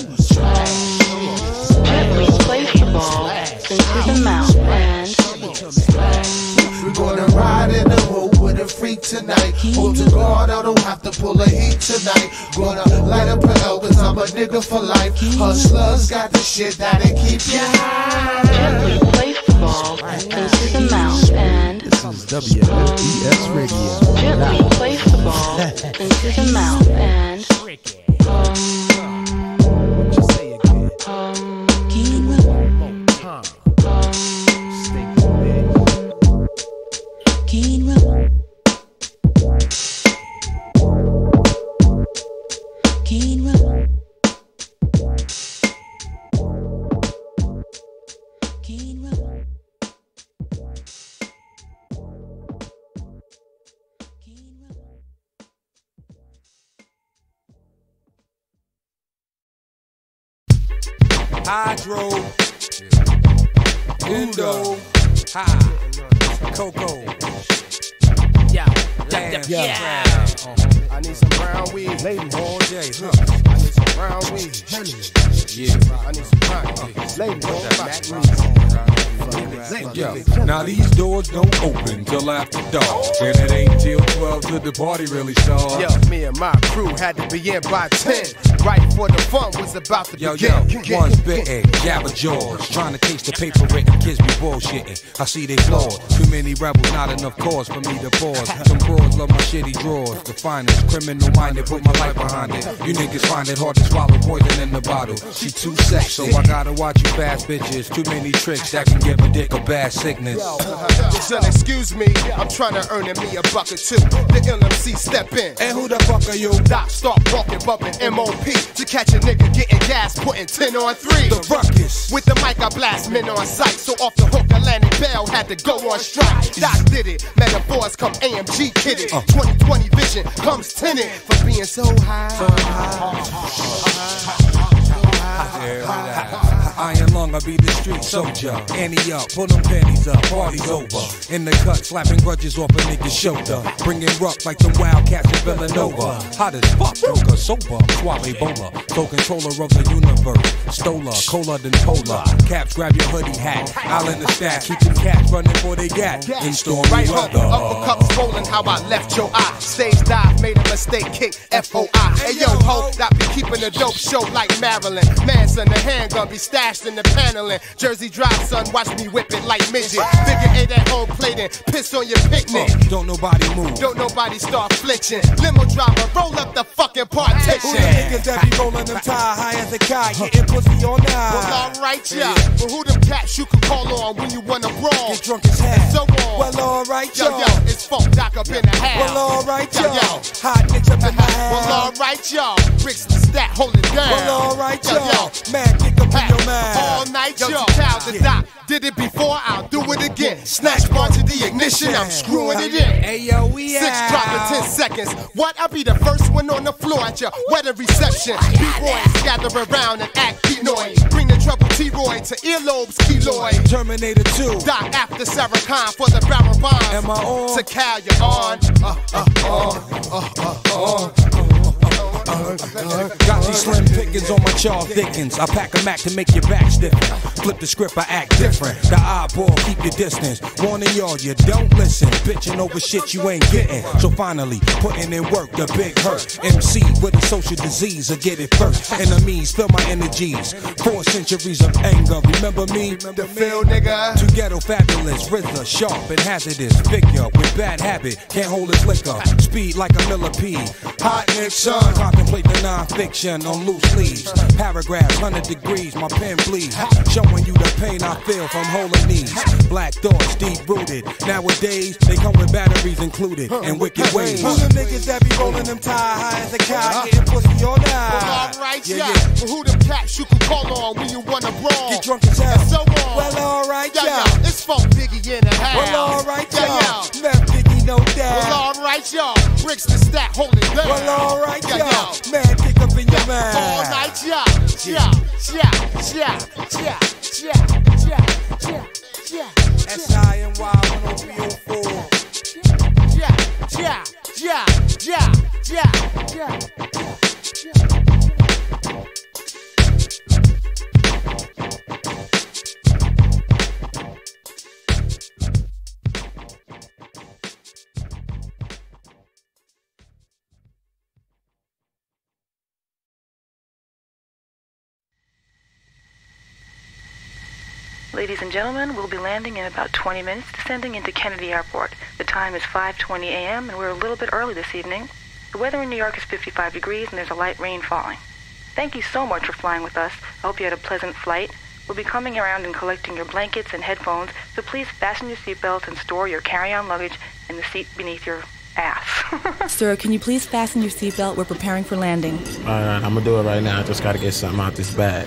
gently place the ball into the mouth and we're gonna ride in the hood with a freak tonight. Hope to God I don't have to pull a heat tonight. Gonna light up an L cause I'm a nigga for life. Hustlers got the shit that'll keep you high. Gently place the ball into the mouth and this is W F E S Radio. Gently place the ball into the mouth and um, just say it again. Um, Keen Road. Keen Road. Keen Road. Hydro, Undo, Ha, Coco. Yeah, yeah, yeah. I need some brown weed, ladies. All day, huh? I need some brown weed, yeah. I need some brown weed, ladies. Yo, now these doors don't open till after dark, and it ain't till twelve till the party really starts. Yo, me and my crew had to be in by ten, right before the fun was about to yo, begin. Yo, yo, one's bitten, jabber jaws, trying to taste the paper written, kids be bullshitting. I see they flaws, too many rebels, not enough cause for me to pause. Some broads love my shitty drawers, the finest, criminal minded, put my life behind it. You niggas find it hard to swallow poison in the bottle. She too sex, so I gotta watch you fast bitches. Too many tricks that can give a dick a bad sickness. Son, excuse me, I'm trying to earn me a buck or two. The L M C step in. And who the fuck are you? Doc start walking, bumping M O P to catch a nigga getting gas, putting ten on three. The ruckus. With the mic, I blast men on sight. So off the hook, Atlantic Bell had to go on strike. Doc did it, metaphors come A M G kidded. Uh. twenty twenty vision comes tinted for being so high. So high. Iron lung, I be the street soldier. Annie up, pull them panties up, party's over. In the cut, slapping grudges off a nigga's shoulder. Bringing rock like them wildcats in Villanova. Hot as fuck, broker, sober, suave bowler. Co-controller of the universe. Stoler, cola than polar. Caps, grab your hoodie hat. I'll in the stack, keep them cats running for they gat. In stormy right weather. Uppercuts rolling, how I left your eye. Stage dive, made a mistake, kick, F O I. Hey yo, ho, that be keeping a dope show like Maryland. Manson, the handgun be stashed in the paneling. Jersey Drive, son, watch me whip it like midget. Figure eight at home plating, piss on your picnic. Uh, don't nobody move. Don't nobody start flinching. Limo driver, roll up the fucking partition. Who the niggas that be rolling them tie high as a kite, getting pussy on nine? Well, alright, yeah. But who them cats you can call on when you wanna brawl? Get drunk as hell. And so on. Well, alright, yo. Yo, yo, it's Funk Doc up in the house. Well, alright, yo. Yo, yo. Hot bitch up in the house. Well, alright, yo. Bricks the stat, hold it down. Well, alright. right, yo, y'all. Man, kick up in your mind. All night, yo. Yo, child, the doc. Did it before, I'll do it again. Snatch bar to the ignition, I'm screwing it in. Hey, yo, we Six out. drop in ten seconds. What? I'll be the first one on the floor at your wedding reception. B-boys gather around and act Pinoy. Bring the trouble T-Roy to earlobes, keloid. Terminator two. Doc after Sarah Khan for the barrel bonds. Am I on? To Cal, you're on. Uh, uh, uh, uh, uh, uh. Uh, uh, got these slim pickings on my Charles Dickens. I pack a Mac to make your back stiffen. Flip the script, I act different. The eyeball, keep your distance. Warning y'all, you don't listen. Bitching over shit you ain't getting. So finally, putting in work, the big hurt. M C with a social disease, I get it first. Enemies, feel my energies. Four centuries of anger. Remember me? The feel, nigga. Too ghetto, fabulous, Rizzler, sharp and hazardous. Figure with bad habit, can't hold his liquor. Speed like a millipede. Hot Nixon. Contemplate the non-fiction on loose leaves. Paragraphs, one hundred degrees, my pen bleeds. Showing you the pain I feel from holding knees. Black thoughts, deep rooted. Nowadays, they come with batteries included and wicked ways. Who the niggas that be rolling them tie high as a cow, getting pussy all night? Well, alright, yeah, yeah. yeah. Well, who them cats you can call on when you wanna brawl? Get drunk as hell. And so on. Well, alright, yeah. yeah. Yo, it's Funk Biggie in the house. Well, alright, yeah. y'all. Left Biggie, no doubt. Well, alright, y'all. Bricks the stack, hold it down. Well, alright, yeah, y'all. yo. Man, kick up in your mind. All night, yeah. Yeah, yeah, yeah, yeah, yeah, yeah, yeah, yeah. S I N Y one oh three oh four. Yeah, yeah, yeah, yeah, yeah, yeah, yeah. Ladies and gentlemen, we'll be landing in about twenty minutes, descending into Kennedy Airport. The time is five twenty a m and we're a little bit early this evening. The weather in New York is fifty-five degrees and there's a light rain falling. Thank you so much for flying with us. I hope you had a pleasant flight. We'll be coming around and collecting your blankets and headphones, so please fasten your seatbelts and store your carry-on luggage in the seat beneath your ass. Sir, can you please fasten your seatbelt? We're preparing for landing. All right, I'm gonna do it right now. I just gotta get something out this bag.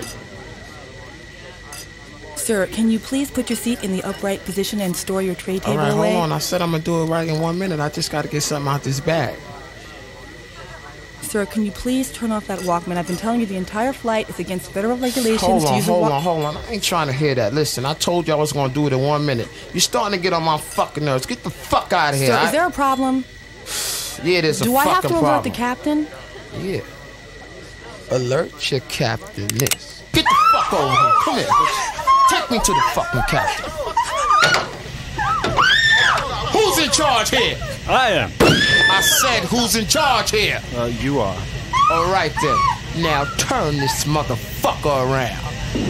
Sir, can you please put your seat in the upright position and store your tray table All right, away? hold on. I said I'm gonna do it right in one minute. I just gotta get something out this bag. Sir, can you please turn off that Walkman? I've been telling you the entire flight is against federal regulations Hold to on, use a hold walk- on, hold on. I ain't trying to hear that. Listen, I told you I was gonna do it in one minute. You're starting to get on my fucking nerves. Get the fuck out of here. Sir, I- is there a problem? Yeah, there's a Do fucking I have to alert problem. the captain? Yeah. Alert your captain. This. Get the fuck over here. Come here. Take me to the fucking captain. Who's in charge here? I am. I said, who's in charge here? Uh, you are. All right then. Now turn this motherfucker around.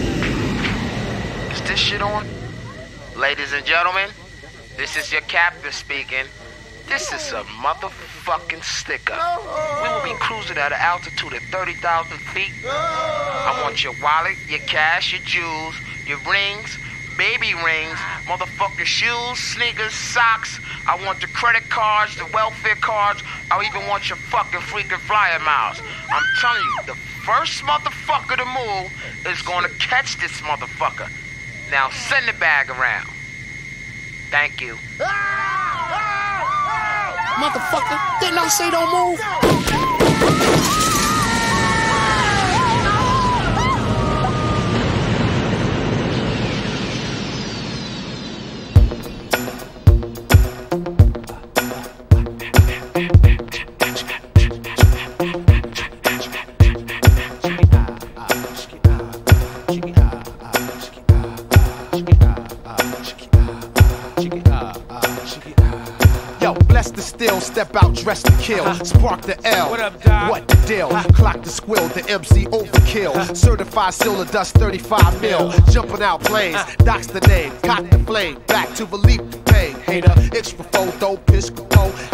Is this shit on? Ladies and gentlemen, this is your captain speaking. This is a motherfucking sticker. We will be cruising at an altitude of thirty thousand feet. I want your wallet, your cash, your jewels, your rings, baby rings, motherfucking shoes, sneakers, socks. I want the credit cards, the welfare cards. I even want your fucking freaking flyer miles. I'm telling you, the first motherfucker to move is gonna catch this motherfucker. Now send the bag around. Thank you. Motherfucker, didn't I say don't move? Yo, bless the still, step out, dress to kill. Spark the L. What up, Doc? What the deal? Clock the squill, the M C overkill. Certified silver dust, thirty-five mil. Jumping out planes, Doc's the name. Cock the flame, back to relieve the pain. Hater, extra photo, piscopo. Hit the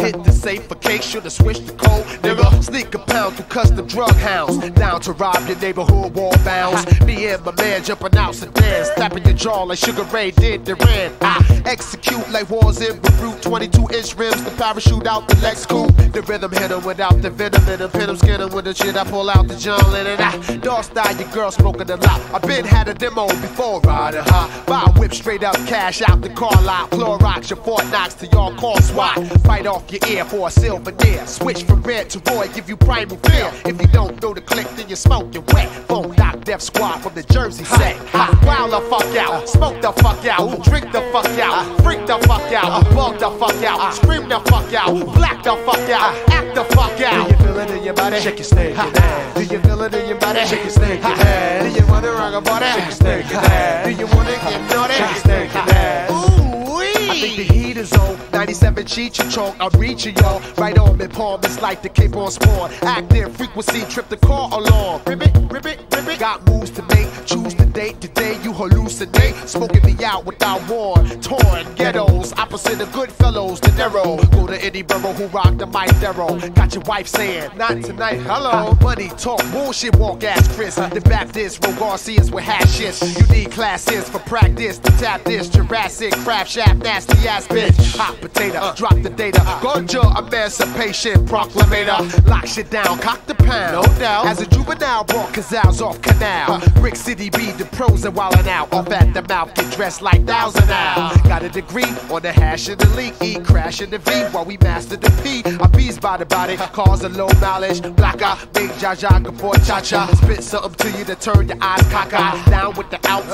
safe for case, should've switched the code, nigga. Sneak a pound through custom drug hounds, down to rob your neighborhood wall bounds. Me and my man jumping out sedans, tapping your jaw like Sugar Ray did the Ren. I execute like wars in Beirut, twenty-two inch rims, the parachute out the Lex coupe. The rhythm hit him without the venom in him, pin him, skin him with the shit. I pull out the John Lennon. I dog style, your girl smoking a lot. I been had a demo before riding high. Buy a whip straight up, cash out the car lot. Clorox your Fort Knox to y'all call SWAT. Fight off your ear for a silver deer. Switch from red to Roy, give you primal fear. If you don't know the click, then you smoke, you wet. Bone Doc Def Squad from the Jersey set. Wild the fuck out, smoke the fuck out, drink the fuck out, freak the fuck out, bug the fuck out, scream the fuck out, black the fuck out, act the fuck out. Do you feel it in your body? Shake your snake ass. Do you feel it in your body? Shake your snake ass. Do you wanna rock a body? Shake your snake ass. Do you wanna get naughty? Shake your snake ass. Ooh wee. I think the heat is on. ninety-seven cheat you choke, I'm reaching y'all. Right on mid palm, it's like the Cape on spawn. Active frequency, trip the car along. Ribbit, ribbit, ribbit. Got moves to make, choose the date. Today you hallucinate, smoking me out without war. Torn ghettos, opposite of good fellows, De Niro. Go to any borough who rock the mic Darrow. Got your wife saying, not tonight, hello. Money talk, bullshit walk ass Chris. The Baptist, Ro Garcias with hashes. You need classes for practice to tap this. Jurassic, craft shaft, nasty ass bitch. Hot potato, drop the data. Ganja, emancipation, proclamator. Lock shit down, cock the pound. No doubt. As a juvenile, brought Cazals off canal. Brick City be the pros and wildin' out. Off at the mouth, get dressed like thousand now. Got a degree on the hash of the leak. E crash in the V while we master the P. I bees by the body, cause a low mileage. Blacker, big jaja, before cha cha. Spit something to you to turn your eyes cockeyed. Down with the outs.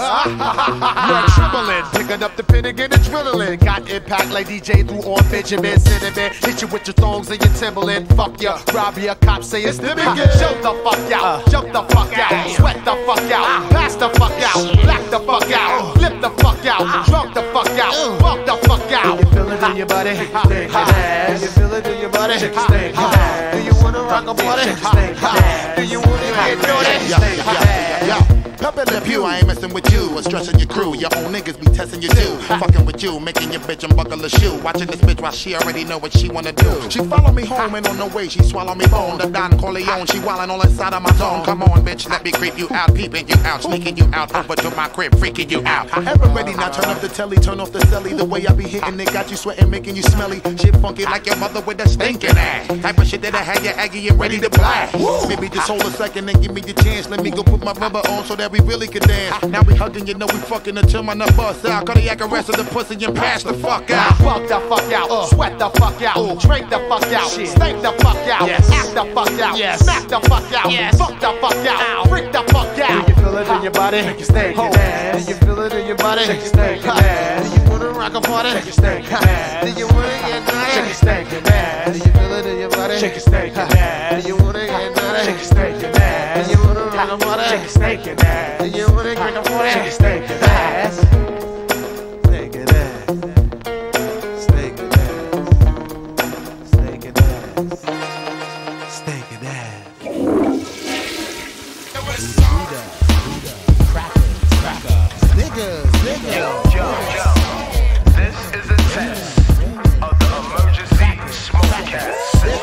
You're trembling, picking up the pin and get adrenaline. Got impact like D J through on Benjamin Cinnamon. Hit you with your thongs and your Timberland. Fuck ya, rob ya, cops say it's the beginning. Jump the fuck out, jump the fuck out, sweat the fuck out, pass the fuck out, black the fuck out, flip the fuck out, drunk the fuck out, fuck the fuck out. Do you feel it in your body? Shake your ass. Do you feel it in your body? Shake your ass. Do you wanna rock a body? Shake your ass. Do you wanna get naughty? Shake your ass. Pep in the pew, I ain't messing with you or stressing your crew. Your own niggas be testing you too. Fucking with you, making your bitch unbuckle a shoe. Watching this bitch while she already know what she wanna do. She follow me home and on the way she swallow me bone. The Don Corleone, she wildin' all inside of my zone. Come on, bitch, let me creep you out, peeping you out, sneaking you out, over to my crib, freaking you out. Ever ready now? Turn up the telly, turn off the celly. The way I be hitting it got you sweating, making you smelly. Shit funky like your mother with that stinking ass. Type of shit that I had you aggy and ready to blast. Maybe just hold a second and give me the chance. Let me go put my rubber on so that we really can dance. Now we hugging, you know we fucking until my nut bust out. Cardiac arrest of the pussy and pass the fuck out. Fuck the fuck out, uh, sweat the fuck out, uh, drink the fuck out, shit. Stank the fuck out, yes. Act the fuck out, yes. Smack the fuck out, yes. Fuck the fuck out, freak the fuck out. Do you feel it in your body? Shake your stank oh. ass. Do you feel it in your body? Shake your stank ass. Do you wanna rock a party? Shake your stank ass. Do you wanna get naughty? Shake your stank ass. Do you feel it in your body? Shake your stank ass. Do you wanna get naughty? Shake your stank ass. Do you wanna rock a party? Shake your stank ass. Do you wanna get a party? Shake your stank ass. Stank ass. Stank ass. Stank ass. Stank ass. Niggas, niggas. Yo, yo, yo. This is a test of the emergency smoke cast. This,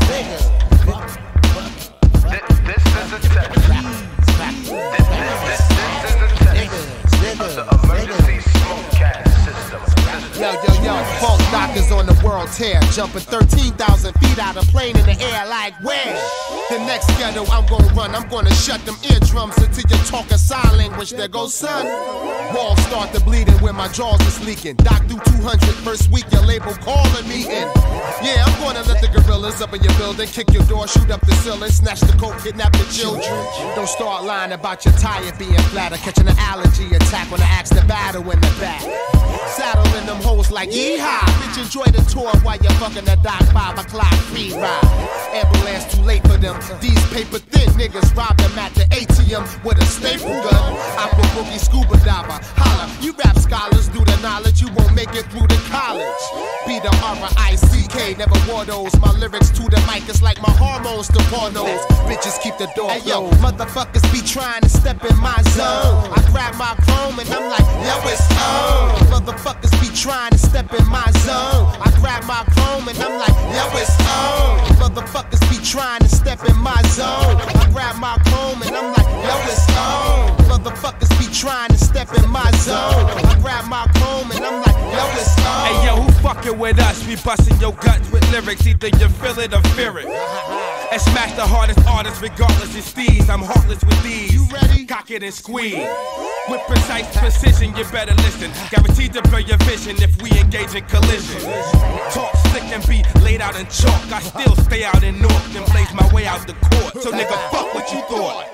this is a test. This, this, this, this is a test of the emergency smoke cast system. Yo, yo, yo, funk doctors on the world tear, jumping thirteen thousand feet out of plane in the air like where? The next ghetto I'm gonna run, I'm gonna shut them eardrums until you talking sign language. There goes son. Walls start to bleeding when my jaws is leaking. Doc do two hundred first week, your label calling me in. Yeah, I'm gonna let the gorillas up in your building, kick your door, shoot up the ceiling, snatch the coke, kidnap the children. Don't start lying about your tire being flat or catching an allergy attack when I axe the battle in the back. Saddling them hoes like yeehaw. Bitch, enjoy the tour while you're fucking the doc five o'clock free ride. Ambulance too late for them. These paper thin niggas rob them at the A T M with a staple gun. Aqua boogie scuba diver. Holla, you rap scholars do the knowledge, you won't make it through the college. Be the R I C K, never wore those. My lyrics to the mic is like my hormones to pornos. Bitches keep the door closed. Hey, yo, motherfuckers be trying to step in my zone. I grab my chrome and I'm like, yo, it's on. Motherfuckers be trying to step in my zone. I grab my chrome and I'm like, yo, it's on. Motherfuckers be trying to step in my zone. I grab my comb and I'm like, yo, it's on. Motherfuckers be trying to step in my zone. I grab my comb and I'm like, yo, it's on. Hey yo, who fucking with us? We busting your guts with lyrics, either you feel it or fear it. And smash the hardest artists regardless of steez. I'm heartless with these. You ready? Cock it and squeeze. With precise precision, you better listen. Guaranteed to blur your vision if we engage in collision. Talk slick and be laid out in chalk. I still stay out in North and blaze my way out the court. So nigga, fuck what you thought.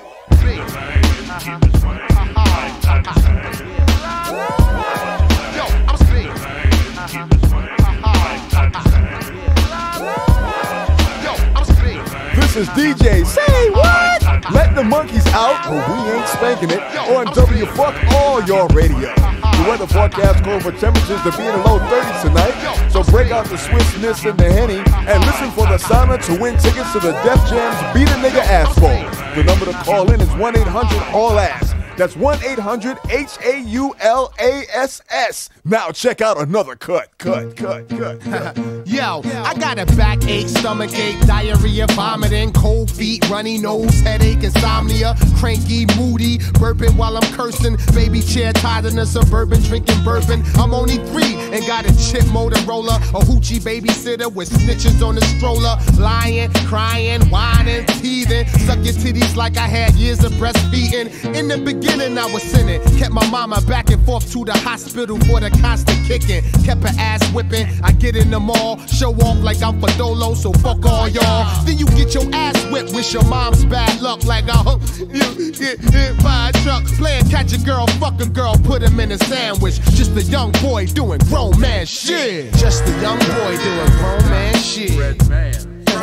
Yo, I'm speed. This is D J Say What? Let the monkeys out, but we ain't spanking it on W Fuck All Your Radio. The weather forecast calls for temperatures to be in the low thirties tonight, so break out the Swiss Miss and the Henny and listen for the sauna to win tickets to the Def Jam's Beat a Nigga Ass Ball. The number to call in is one eight hundred all ass. That's one eight hundred H A U L A S S. Now check out another cut, cut, cut, cut, cut. Yo, I got a backache, stomachache, diarrhea, vomiting, cold feet, runny nose, headache, insomnia, cranky, moody, burping while I'm cursing, baby chair tied in a Suburban, drinking bourbon. I'm only three and got a chip Motorola, a hoochie babysitter with snitches on the stroller, lying, crying, whining, teething, suck your titties like I had years of breastfeeding. In the beginning I was sinning, kept my mama back and forth to the hospital for the constant kicking, kept her ass whipping. I get in the mall, show off like I'm for Dolo, so fuck all y'all. Then you get your ass whipped with your mom's bad luck, like I hope you get hit by a truck. Playing catch a girl, fuck a girl, put him in a sandwich. Just a young boy doing grown man shit. Just a young boy doing grown man shit. Red man.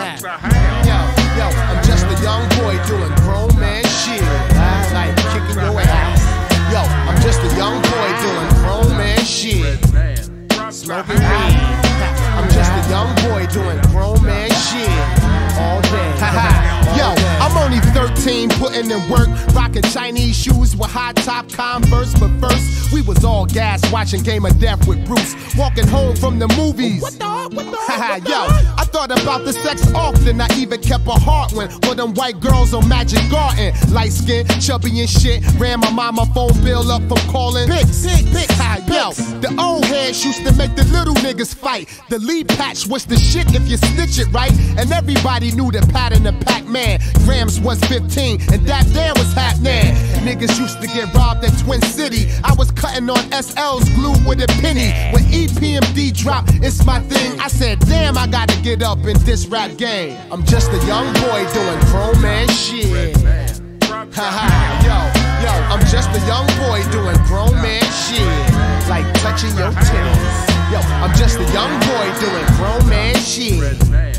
Yo, yo, I'm just a young boy doing grown man shit. Like kicking your ass. Yo, I'm just a young boy doing grown man shit. Smoking weed. I'm just a young boy doing grown man shit all day. Yo, I'm only thirteen, putting in work, rocking Chinese shoes with high top Converse. But first, we was all gas watching Game of Death with Bruce, walking home from the movies. What the? What the? What the? Yo, I thought about the sex often. I even kept a heart when for them white girls on Magic Garden, light skin, chubby and shit. Ran my mama phone bill up from calling. Pics, pics, yo. The old heads used to make the little niggas fight. The lead patch was the shit if you stitch it right, and everybody knew the pattern of Pac-Man. Grams was fifteen, and that there was happening. Niggas used to get robbed at Twin City. I was cutting on S L's glued with a penny. When E P M D dropped, it's my thing. I said, damn, I gotta get up in this rap game. I'm just a young boy doing grown man shit. Haha, yo, yo, I'm just a young boy doing grown man shit. Like touching your titties. Yo, I'm just a young boy doing grown man shit.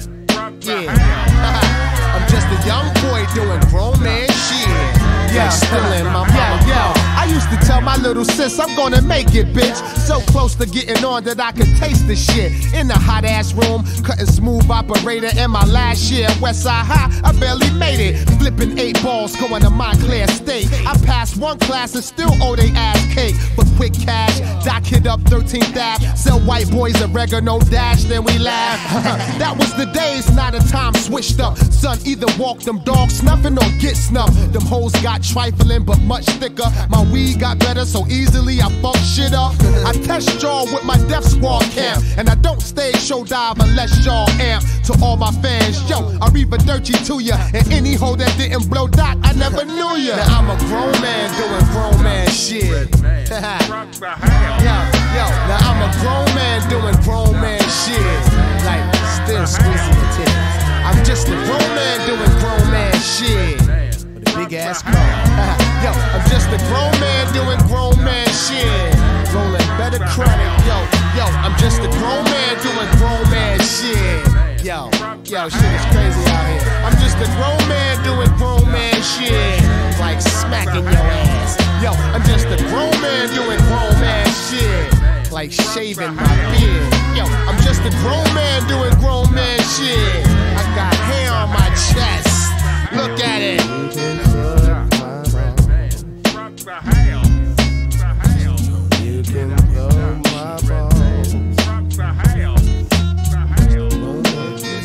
Yeah. I'm just a young boy doing grown man shit. Yeah, still in my mama. Yo, yo, I used to tell my little sis I'm gonna make it, bitch. So close to getting on that I could taste the shit. In the hot ass room, cutting smooth operator. In my last year at Westside High, I barely made it. Flipping eight balls, going to Montclair State. I passed one class and still owe they ass cake. For quick cash, Doc hit up thirteenth Ave. Sell white boys oregano dash, then we laugh. That was the days, now the time switched up. Son, either walk them dogs snuffing or get snuffed. Them hoes got trifling but much thicker. My weed got better so easily I fuck shit up. I test y'all with my Def Squad camp, and I don't stay show dive unless y'all amp. To all my fans, yo, I Arrivederci to ya. And any hoe that didn't blow Doc, I never knew ya. Now I'm a grown man doing grown man shit. Yo, yo, now I'm a grown man doing grown man shit. Like still squeezing the titties. I'm just a grown man doing grown man shit. With a big ass car. Yo, I'm just a grown man doing grown man shit. Rolling better credit. Yo, yo, I'm just a grown man doing grown man shit. Yo, yo, shit is crazy out here. I'm just a grown man doing grown man shit. Like smacking your ass. Yo, I'm just a grown man doing grown man shit. Like shaving my beard. Yo, I'm just a grown man doing grown man shit. I got hair on my chest. Look at it. You can blow my balls.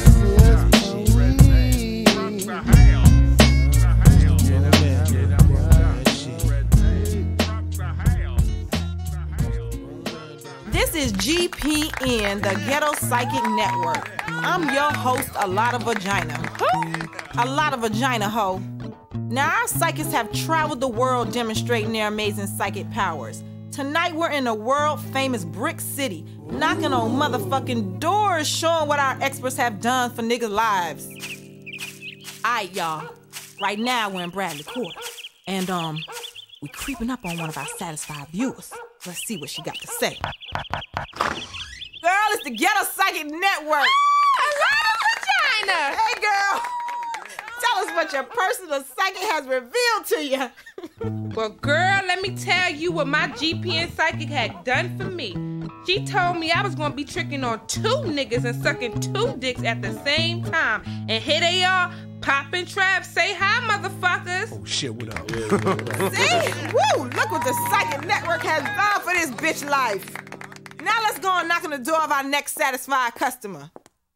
is G P N, the Ghetto Psychic Network. I'm your host, A Lot of Vagina. A Lot of Vagina, ho. Now, our psychics have traveled the world demonstrating their amazing psychic powers. Tonight, we're in a world-famous Brick City, knocking on motherfucking doors, showing what our experts have done for niggas' lives. Alright, y'all. Right now, we're in Bradley Court. And, um, we creeping up on one of our satisfied viewers. Let's see what she got to say. Girl, it's the Ghetto Psychic Network. A lot of vagina. Hey, girl. Tell us what your personal psychic has revealed to you. Well, girl, let me tell you what my G P N psychic had done for me. She told me I was gonna be tricking on two niggas and sucking two dicks at the same time. And here they are, popping traps. Say hi, motherfuckers. Oh, shit, what up? See? Woo! Look what the Psychic Network has done for this bitch life. Now let's go and knock on the door of our next satisfied customer.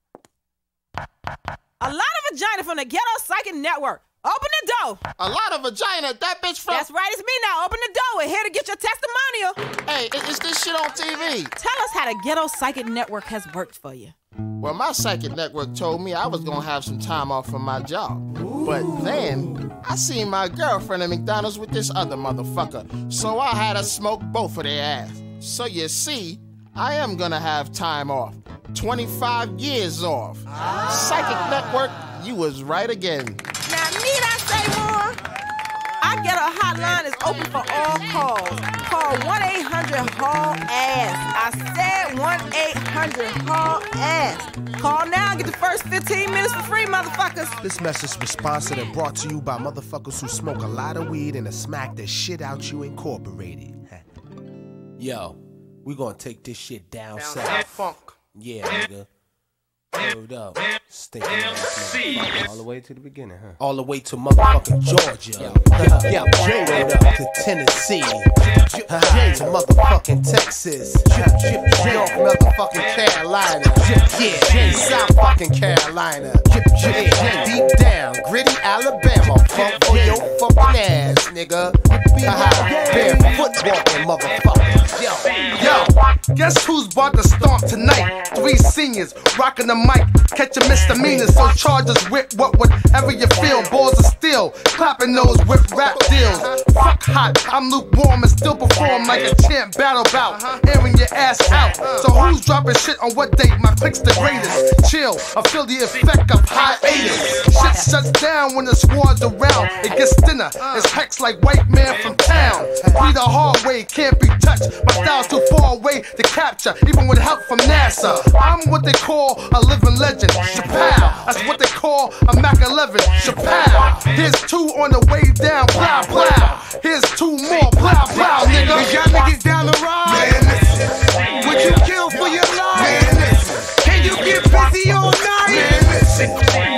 A lot of vagina from the Ghetto Psychic Network. Open the door. A lot of vagina. That bitch from... That's right, it's me now. Open the door. We're here to get your testimonial. Hey, is this shit on T V? Tell us how the Ghetto Psychic Network has worked for you. Well, my psychic network told me I was gonna have some time off from my job. Ooh. But then, I seen my girlfriend at McDonald's with this other motherfucker. So I had to smoke both of their ass. So you see, I am gonna have time off. twenty-five years off. Ah. Psychic network, you was right again. Now, need I say more? Our Ghetto Hotline is open for all calls. Call one eight hundred haul ass. I said one eight hundred haul ass. Call now and get the first fifteen minutes for free, motherfuckers. This message was sponsored and brought to you by motherfuckers who smoke a lot of weed and a smack the shit out you incorporated. Yo, we gonna take this shit down, down south. Funk. Yeah, nigga. Hold up. Stay all the way to the beginning, huh? All the way to motherfucking Georgia. Yeah, J right up to Tennessee. J to motherfucking Texas. J North motherfucking Carolina. Yeah, South fucking Carolina. Yeah, deep down, gritty Alabama. Fuck for your fucking ass, nigga. Barefoot walking motherfuckers. Yo, yo, guess who's about to stomp tonight? Three seniors rocking the mic, catching misdemeanors. So charges whip what whatever you feel. Balls of steel, clapping those whip rap deals. Fuck hot, I'm lukewarm and still perform like a champ battle bout, airing your ass out. So who's dropping shit on what date? My click's the greatest. Chill, I feel the effect of hiatus. Shit shuts down when the squad's around. It gets thinner, it's hex like white man from town. Be the hard way, can't be touched. My style's too far away to capture, even with help from NASA. I'm what they call a living legend. Chappelle, that's what they call a Mac eleven. Chappelle, here's two on the way down. Plow, plow. Here's two more. Plow, plow, nigga. Is y'all niggas down the ride? Man, listen. Would you kill for your life? Man, listen. Can you get busy all night? Man, listen.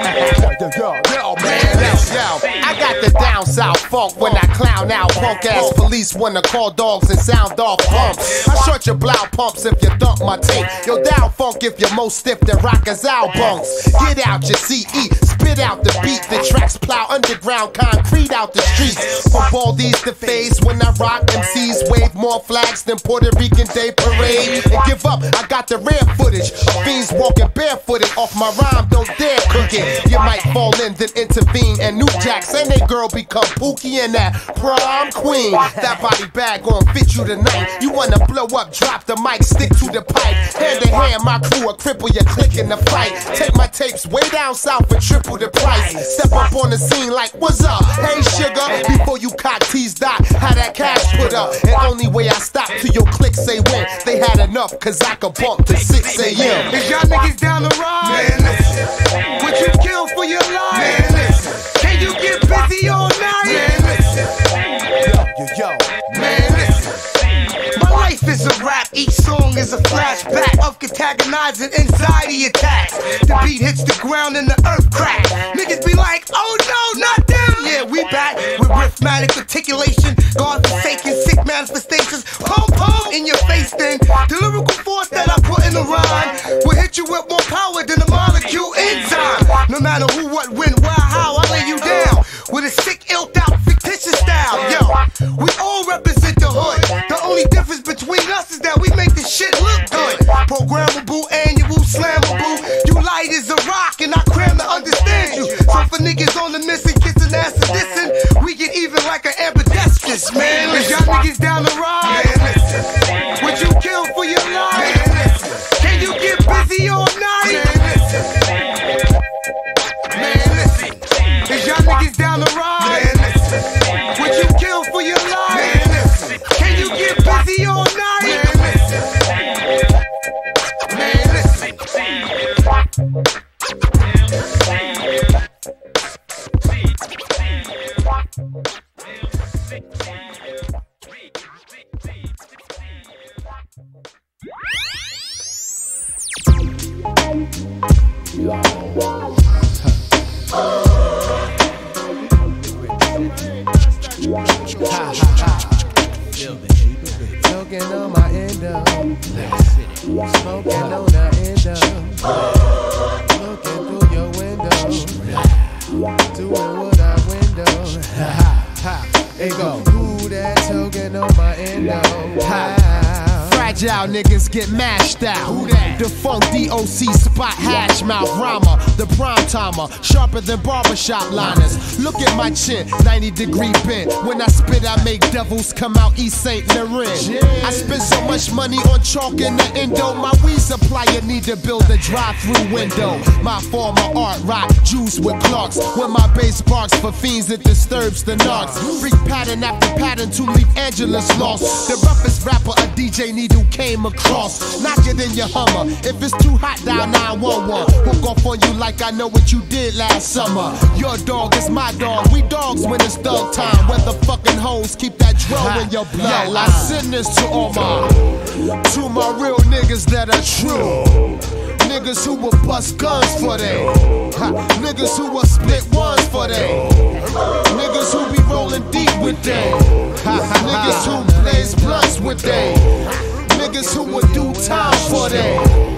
Yo, yo, yo, man, listen. Yo, I got the down south funk when I clown out. Punk ass police wanna call dogs and sound off pumps. I short your blow pumps if you thump my tape. Yo, down funk if you're most stiff than rockers albums. Get out your C E, spit out the beat. The tracks plow underground concrete out the streets. From Baldies to Phase when I rock, M Cs wave more flags than Puerto Rican Day Parade. And give up, I got the rare footage of fiends walking barefooted off my rhyme. Don't dare cook it. You might fall in, then intervene. And New Jacks and they girl become Pookie and that prom queen. That body bag gon' fit you tonight. You wanna blow up, drop the mic, stick to the pipe. Hand in hand, my crew will cripple your click in the fight. Take my tapes way down south and triple the price. Step up on the scene like, what's up? Hey, sugar, before you cock tease dot, how that cash put up. And only way I stop till your click say when they had enough, cause I could bump to six A M Is y'all niggas down the ride? Man, listen. Would you kill for your life? Man, listen. Can you get busy all night? Man, listen. Yo, yo, yo. Man, listen. My life is a rap, each song is a flashback of antagonizing anxiety attacks. The beat hits the ground and the earth crack. Niggas be like, oh no, not them. Yeah, we back with rhythmatic articulation, God-forsaken sick manifestations. Pum pum in your face thing. The lyrical force that I put in the rhyme will hit you with more power than the molecule enzyme. No matter who, what, when, why, how, I lay you down with a sick, ill out, fictitious style. Yo, we all represent the hood. The only difference between us is that we make the shit look good. less of dissing. We get even like an ambidextrous, man. Is y'all niggas down the ride? Man, listen. Would you kill for your life? Man, listen. Can you get busy all night? Man, listen. Man, listen. Is y'all niggas down the ride? Man, listen. Would you kill for your life? Man, listen. Can you get busy all night? Man, listen. Man, listen. Smoking on my endo, smoking on the endo, looking through your window, doing what I window. Hey go, who that token on my endo? Fragile niggas get mashed out. Who that? The funk D O C spot hash mouth rhymer, the prime timer, sharper than barbershop liners. Look at my chin, ninety degree bent. When I spit, I make devils come out East Saint Laurent. I spend so much money on chalk in the endo. My weed supplier need to build a drive-through window. My former art rock juice with Clarks. When my bass barks for fiends, it disturbs the narcs. Freak pattern after pattern to leave Angelus lost. The roughest rapper a D J need who came across. Knock it in your Hummer. If it's too hot, dial nine one one. Hook off on you like I know what you did last summer. Your dog is my dog. We dogs when it's dog time. Where the fucking hoes keep that drill in your blood. Yo, I send this to all my, to my real niggas that are true. Niggas who will bust guns for they. Ha, niggas who will split ones for they. Niggas who be rolling deep with they. Ha, niggas who blaze blunts with they. Niggas who would do time for they.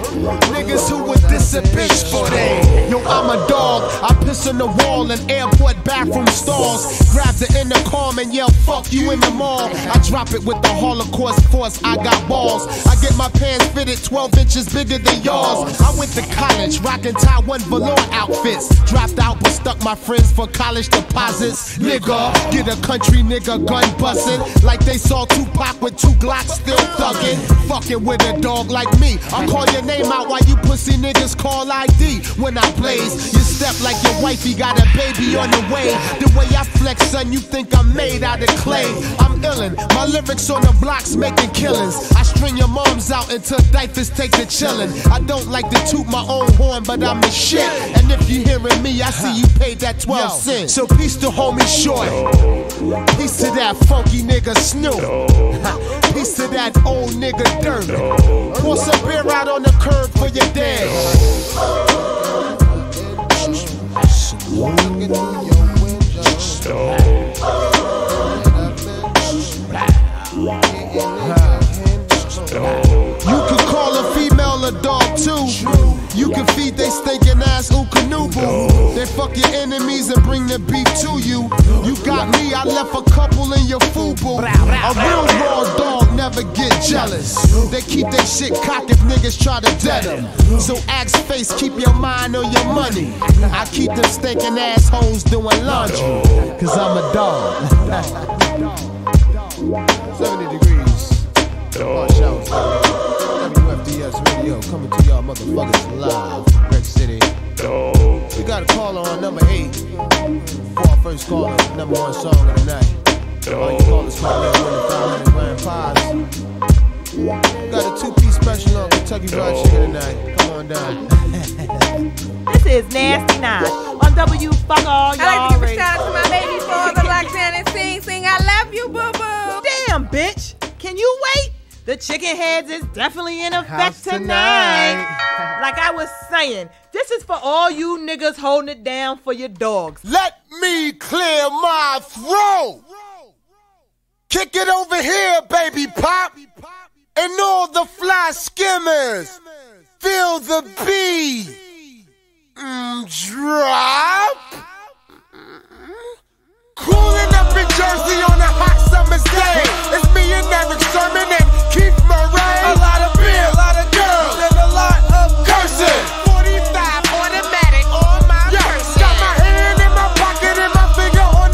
Niggas who would diss a bitch for they. Yo, I'm a dog. I piss on the wall in airport bathroom stalls. Grab the intercom and yell, fuck you in the mall. I drop it with the Holocaust force. I got balls. I get my pants fitted twelve inches bigger than yours. I went to college rocking Taiwan velour outfits. Dropped out but stuck my friends for college deposits. Nigga, get a country nigga gun bustin'. Like they saw Tupac with two Glocks still thuggin'. Fucking with a dog like me. I'll call your name out while you pussy niggas call I D. When I blaze, you step like your wifey got a baby on the way. The way I flex, son, you think I'm made out of clay. I'm illin', my lyrics on the blocks making killings. I string your moms out until diapers take the chillin'. I don't like to toot my own horn, but I'm the shit. And if you hearing me, I see you paid that twelve cents. So peace to homie Short. Peace to that funky nigga Snoop. Peace to that old nigga Dirt. Pour some beer out on the curb for your dad. Looking through your You can call a female a dog too. You can feed they stinking ass ookanubu. They fuck your enemies and bring the beef to you. You got me, I left a couple in your fubu. A real raw dog never get jealous. They keep their shit cocked if niggas try to dead them. So axe face, keep your mind on your money. I keep them stinking assholes doing laundry. Cause I'm a dog. seventy degrees. W F D S Radio coming to y'all motherfuckers live from Brick City. We got a caller on number eight for our first caller, number one song of the night. All you callers call in winning five hundred grand pies. We got a two-piece special on Kentucky Fried Chicken tonight. Come on down. This is Nasty Nine on W Fuck All Y'all I like to give a Radio. shout out to my baby for the Black Janet Sing Sing. I love you, boo boo. Damn, bitch. Can you wait? The chicken heads is definitely in effect House tonight. tonight. Like I was saying, this is for all you niggas holding it down for your dogs. Let me clear my throat. Kick it over here, baby pop. And all the fly skimmers. Feel the beat. Mm, drop. Cooling up in Jersey on a hot summer's day. It's me and Eric Sherman and Keith Murray. A lot of beer, a lot of girls, and a lot of cursing. forty-five automatic on my person. Got my hand in my pocket and my finger on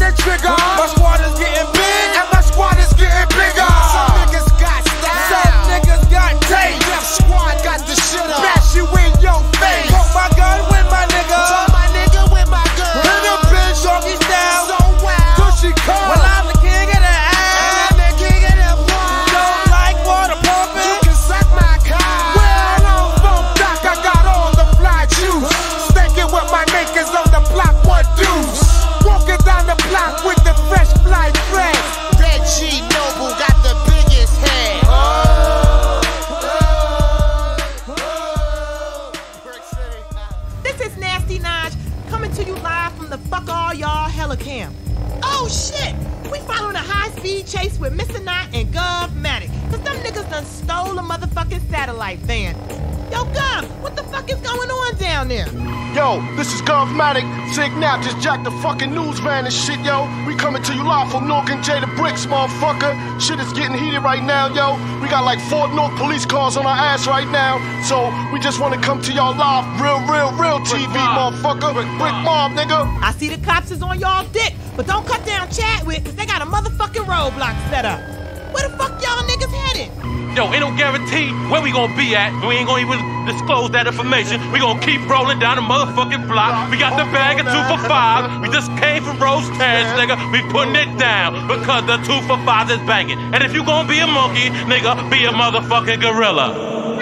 Astronaut and Govmatic. Cause them niggas done stole a motherfucking satellite van. Yo, Gov, what the fuck is going on down there? Yo, this is Govmatic. Sig now, just jack the fucking news van and shit, yo. We coming to you live from Nork and Jada Bricks, motherfucker. Shit is getting heated right now, yo. We got like four North police cars on our ass right now. So we just want to come to y'all live, real, real, real T V, motherfucker. Brick, Brick Mob, nigga. I see the cops is on y'all dick, but don't cut down Chadwick, cause they got a motherfucking roadblock set up. Where the fuck y'all niggas headed? Yo, ain't no guarantee where we gonna be at. We ain't gonna even disclose that information. We gonna keep rolling down the motherfucking block. We got the bag of two for five. We just came from Rose Terrace, nigga. We putting it down because the two for five is banging. And if you gonna be a monkey, nigga, be a motherfucking gorilla.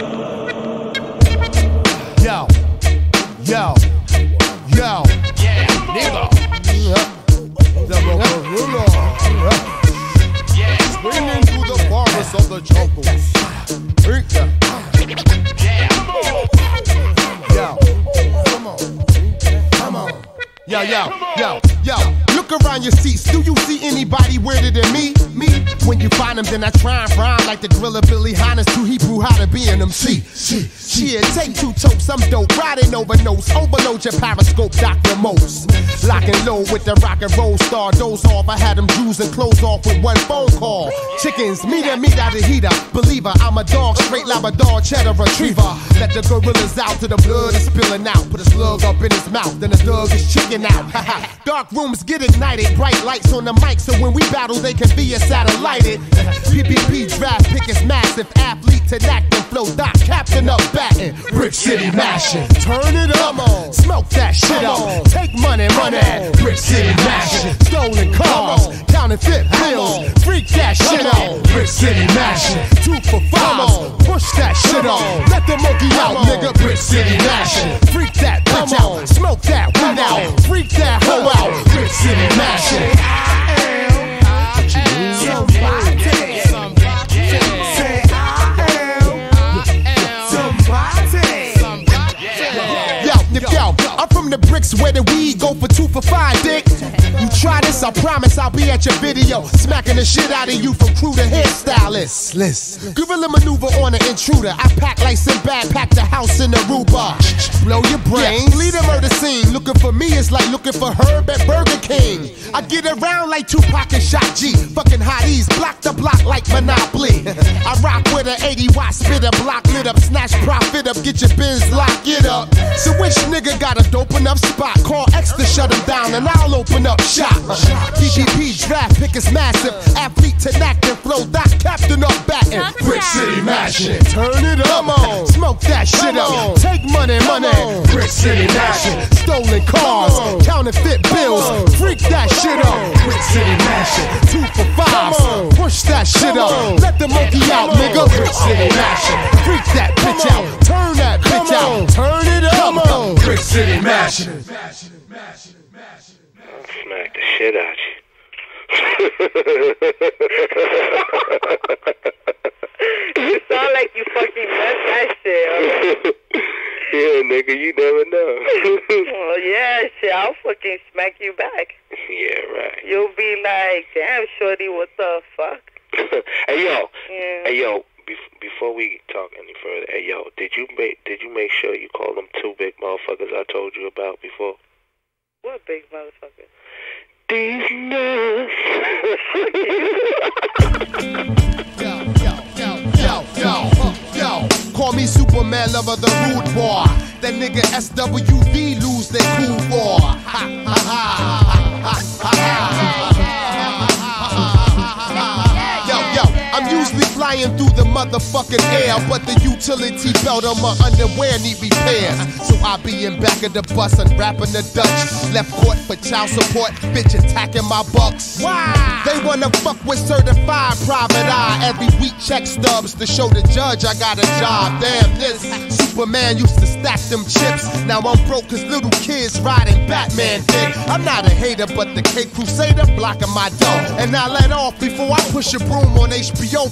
Yo, yo, yo, yeah, nigga. The gorilla. Swinging through the forests of the jungles. Yo, come on, come on. Yo, yo, yo, yo. Look around your seats. Do you see anybody weirder than me? Me? When you find them, then I try and rhyme like the driller Billy Hines to Hebrew how to be an M C. Shit, take two totes, I'm dope. Riding over notes, overload your periscope, Doctor Most. Locking low with the rock and roll star. Doze off, I had them Jews and clothes off with one phone call. Chickens, meat and meat out of heater. Believer, I'm a dog, straight Labrador, cheddar retriever. Let the gorillas out till the blood is spilling out. Put a slug up in his mouth, then the thug is chicken out. Dark rooms get ignited, bright lights on the mic, so when we battle, they can be a satellited. P P P draft pick is massive, athlete to acting flow, doc, captain up batting. Brick City mashing, turn it up, on. Smoke that shit up, take money, money. Brick City mashing, stolen cars, counterfeit bills, freak that shit up. Brick City mashing, two for five, push that shit up. Let the monkey out, nigga. Brick City mashing, freak that bitch out, smoke that weed out, freak that hoe out. Brick City mashing. Somebody, somebody, say I am somebody. Yo, yo, I'm from the bricks where the weed go for two for five, dick. You try this, I promise I'll be at your video, smacking the shit out of you from crew to hairstylist. Listen, guerrilla maneuver on an intruder. I pack like Sinbad, pack the house in Aruba. Blow your brains, lead a murder scene. Looking for me is like looking for Herb at Burger King. I get around like Tupac and Shock G. Fucking hotties, block the block like Monopoly. I rock with an eighty watt spitter, block lit up, snatch profit up, get your bins, lock it up. So which nigga got a dope enough spot? Call X to shut him down and I'll open up shop. P P P draft pick is massive, athlete to knack and flow, doc, captain up batting. Brick City mashing, turn it up, on. Smoke that shit up, take money, money. Brick City mashing, stolen cars, counterfeit bills, freak that shit up. Brick City mashing, two for five, push that shit up. Let the monkey out, nigga. Brick City mashing, freak that bitch out, turn that bitch out, turn it up. Brick City mashing. Smack the shit out you. You sound like you fucking messed that shit, okay? Yeah, nigga, you never know. Well, yeah, shit, I'll fucking smack you back. Yeah, right. You'll be like, damn, shorty, what the fuck? Hey, yo. Yeah. Hey, yo. Before we talk any further, hey, yo, did you make did you make sure you call them two big motherfuckers I told you about before? What big motherfuckers? These nuts. Yo, yo, yo, yo, yo, yo. Call me Superman, lover, the rude boy. That nigga S W V lose their cool boy. Ha, ha, ha, ha, ha, ha, ha. I'm usually flying through the motherfucking air, but the utility belt on my underwear need repairs. So I be in back of the bus unwrapping the Dutch. Left court for child support, bitch attacking my bucks. Wow. They wanna fuck with certified private eye. Every week check stubs to show the judge I got a job. Damn, this Superman used to stack them chips. Now I'm broke cause little kids riding Batman dick. I'm not a hater, but the Cape Crusader blocking my dough. And I let off before I push a broom on H B O for Mister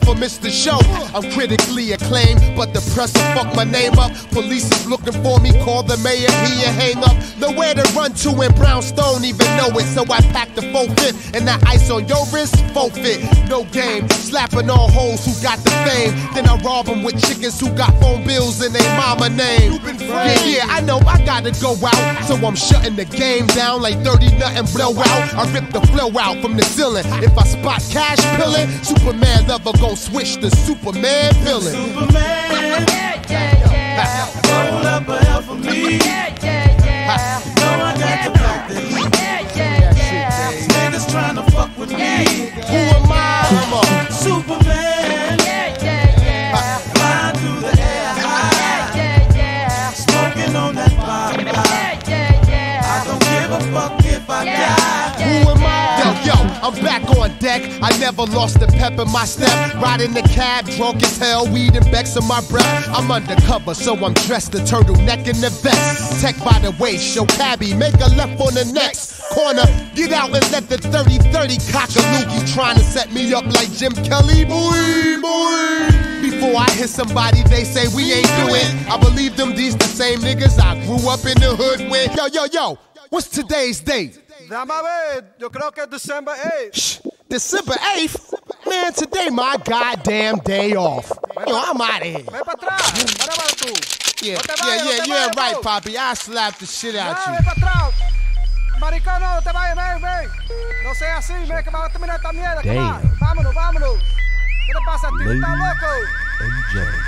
the show. I'm critically acclaimed, but the press will fuck my name up. Police is looking for me, call the mayor, he a hang up. Nowhere to run to in Brownstone, even know it. So I packed the full fifth, and that ice on your wrist, full fit. No game, slapping all hoes who got the fame. Then I rob them with chickens who got phone bills in their mama name. Yeah, yeah, I know I gotta go out, so I'm shutting the game down like thirty nothing blow out. I rip the flow out from the ceiling. If I spot cash pillin', Superman lover gon' switch to Superman villain. Superman, yeah, yeah, yeah. Roll up a hell for me. Yeah, yeah, yeah. Know I got the back the heat. Yeah, yeah, yeah. Niggas tryna fuck with me. Who am I? I'm a Superman. Yeah, yeah, yeah. Flying through the air high. Yeah, yeah. Smoking on that fire. Yeah, yeah, yeah. I don't give a fuck if I die. Who am I? Yo, yo, I'm back on deck. I never lost the pep in my step. Riding the cab, drunk as hell, weed and Becks in my breath. I'm undercover, so I'm dressed the turtleneck and the vest. Tech by the waist, show cabbie, make a left on the next corner. Get out and let the thirty thirty cock a loogie trying to set me up like Jim Kelly. Boy, boy. Before I hit somebody, they say we ain't do it. I believe them, these the same niggas I grew up in the hood with. Yo, yo, yo, what's today's date? Dame a ver, yo creo que es December eighth. Shh, December eighth? Man, today my goddamn day off. Yo, I'm out of here. Ven pa' atrás, para para tú. Yeah, No te yeah, vayas, no yeah, te yeah, vayas, right, bro. Poppy. I slapped the shit out Ya, you. ven pa' atrás. Maricón, no, no te vayas, ven, ven. No seas así, ven, que vamos a terminar esta mierda. Come on. Damn. Vámonos, vámonos. ¿Qué te pasa, tío? Ladies ¿Estás loco? and gentlemen,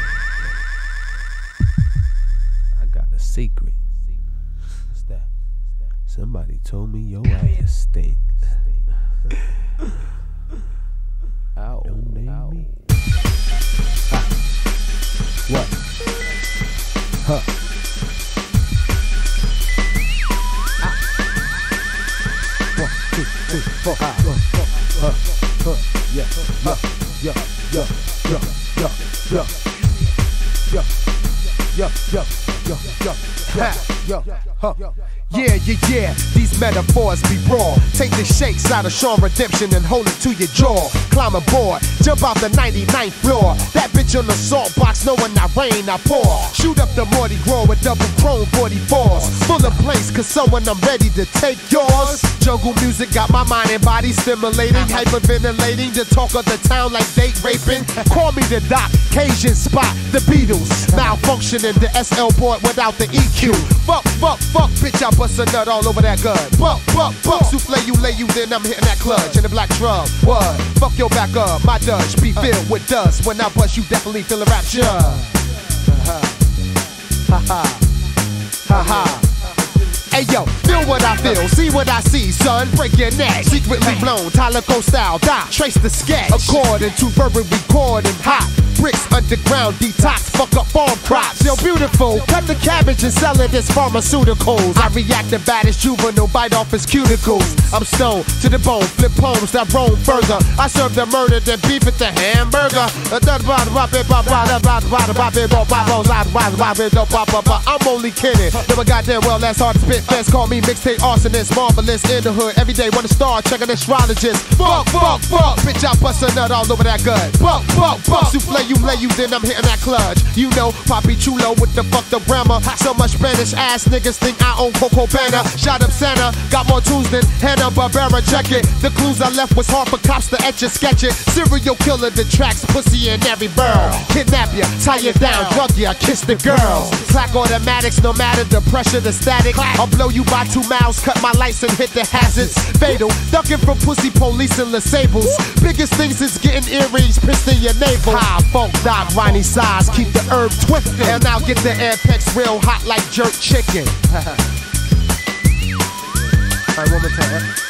I got a secret. What's that? Somebody told me your ass stinks. Ow, Don't name ow. me. Ha. What? Huh. Ah. One, two, three, four, five. Huh. Huh. Huh. Yeah. Yeah. Yeah. Yeah. Yeah. Yeah. Yeah. Yeah. Yeah. Yeah. Yeah. Yeah. Yeah. Yeah. Huh. Yeah, yeah, yeah, these metaphors be raw. Take the shakes out of Sean Redemption and hold it to your jaw. Climb aboard, jump out the ninety-ninth floor. That bitch on the salt box, knowing I rain, I pour. Shoot up the Mardi Gras with double chrome forty-fours. Full of place, cause someone I'm ready to take yours. Jungle music got my mind and body stimulating. Hyperventilating, the talk of the town like date raping. Call me the Doc, Cajun Spot, the Beatles. Malfunctioning the S L board without the E Q. Fuck, fuck, fuck, bitch, I bust a nut all over that gun. Buck, buck, buck, souffle you, lay you, then I'm hitting that clutch in the black drum. What? Fuck your back up, my Dutch be filled with dust. When I bust, you definitely feel a rapture. Ha ha, ha ha. Hey yo, feel what I feel, see what I see, son. Break your neck, secretly blown, Tyler Cole style. Doc, trace the sketch. According to verbal recording, hot bricks underground detox. Fuck up farm crops, yo beautiful. Cut the cabbage and sell it as pharmaceuticals. I react to bad as juvenile, bite off his cuticles. I'm stoned to the bone, flip poems that roam further. I serve the murder, then beef at the hamburger. I'm only kidding. Never goddamn well, that's hard to spit. Fans call me mixtape arsonist, marvelous in the hood. Every day, wanna star, check an astrologist. Fuck, fuck, fuck, bitch, I bust a nut all over that gut. Fuck, fuck, fuck, souffle you, lay you, then I'm hitting that clutch. You know, Papi Chulo with the fucked up grammar. So much Spanish ass niggas think I own Coco Banner. Shot up Santa, got more tools than Hanna-Barbera, check it. The clues I left was hard for cops to etch and sketch it. Serial killer, the tracks, pussy in every burl. Kidnap ya, tie you down, drug ya, kiss the girls. Clack automatics, no matter the pressure, the static. I'll blow you by two miles, cut my lights and hit the hazards. Fatal, ducking from pussy police and LaSables. Biggest things is getting earrings, pissed in your navel. High funk, doc, Ronnie size, keep the herb twisted. And I'll get the apex real hot like jerk chicken. Alright, one more time.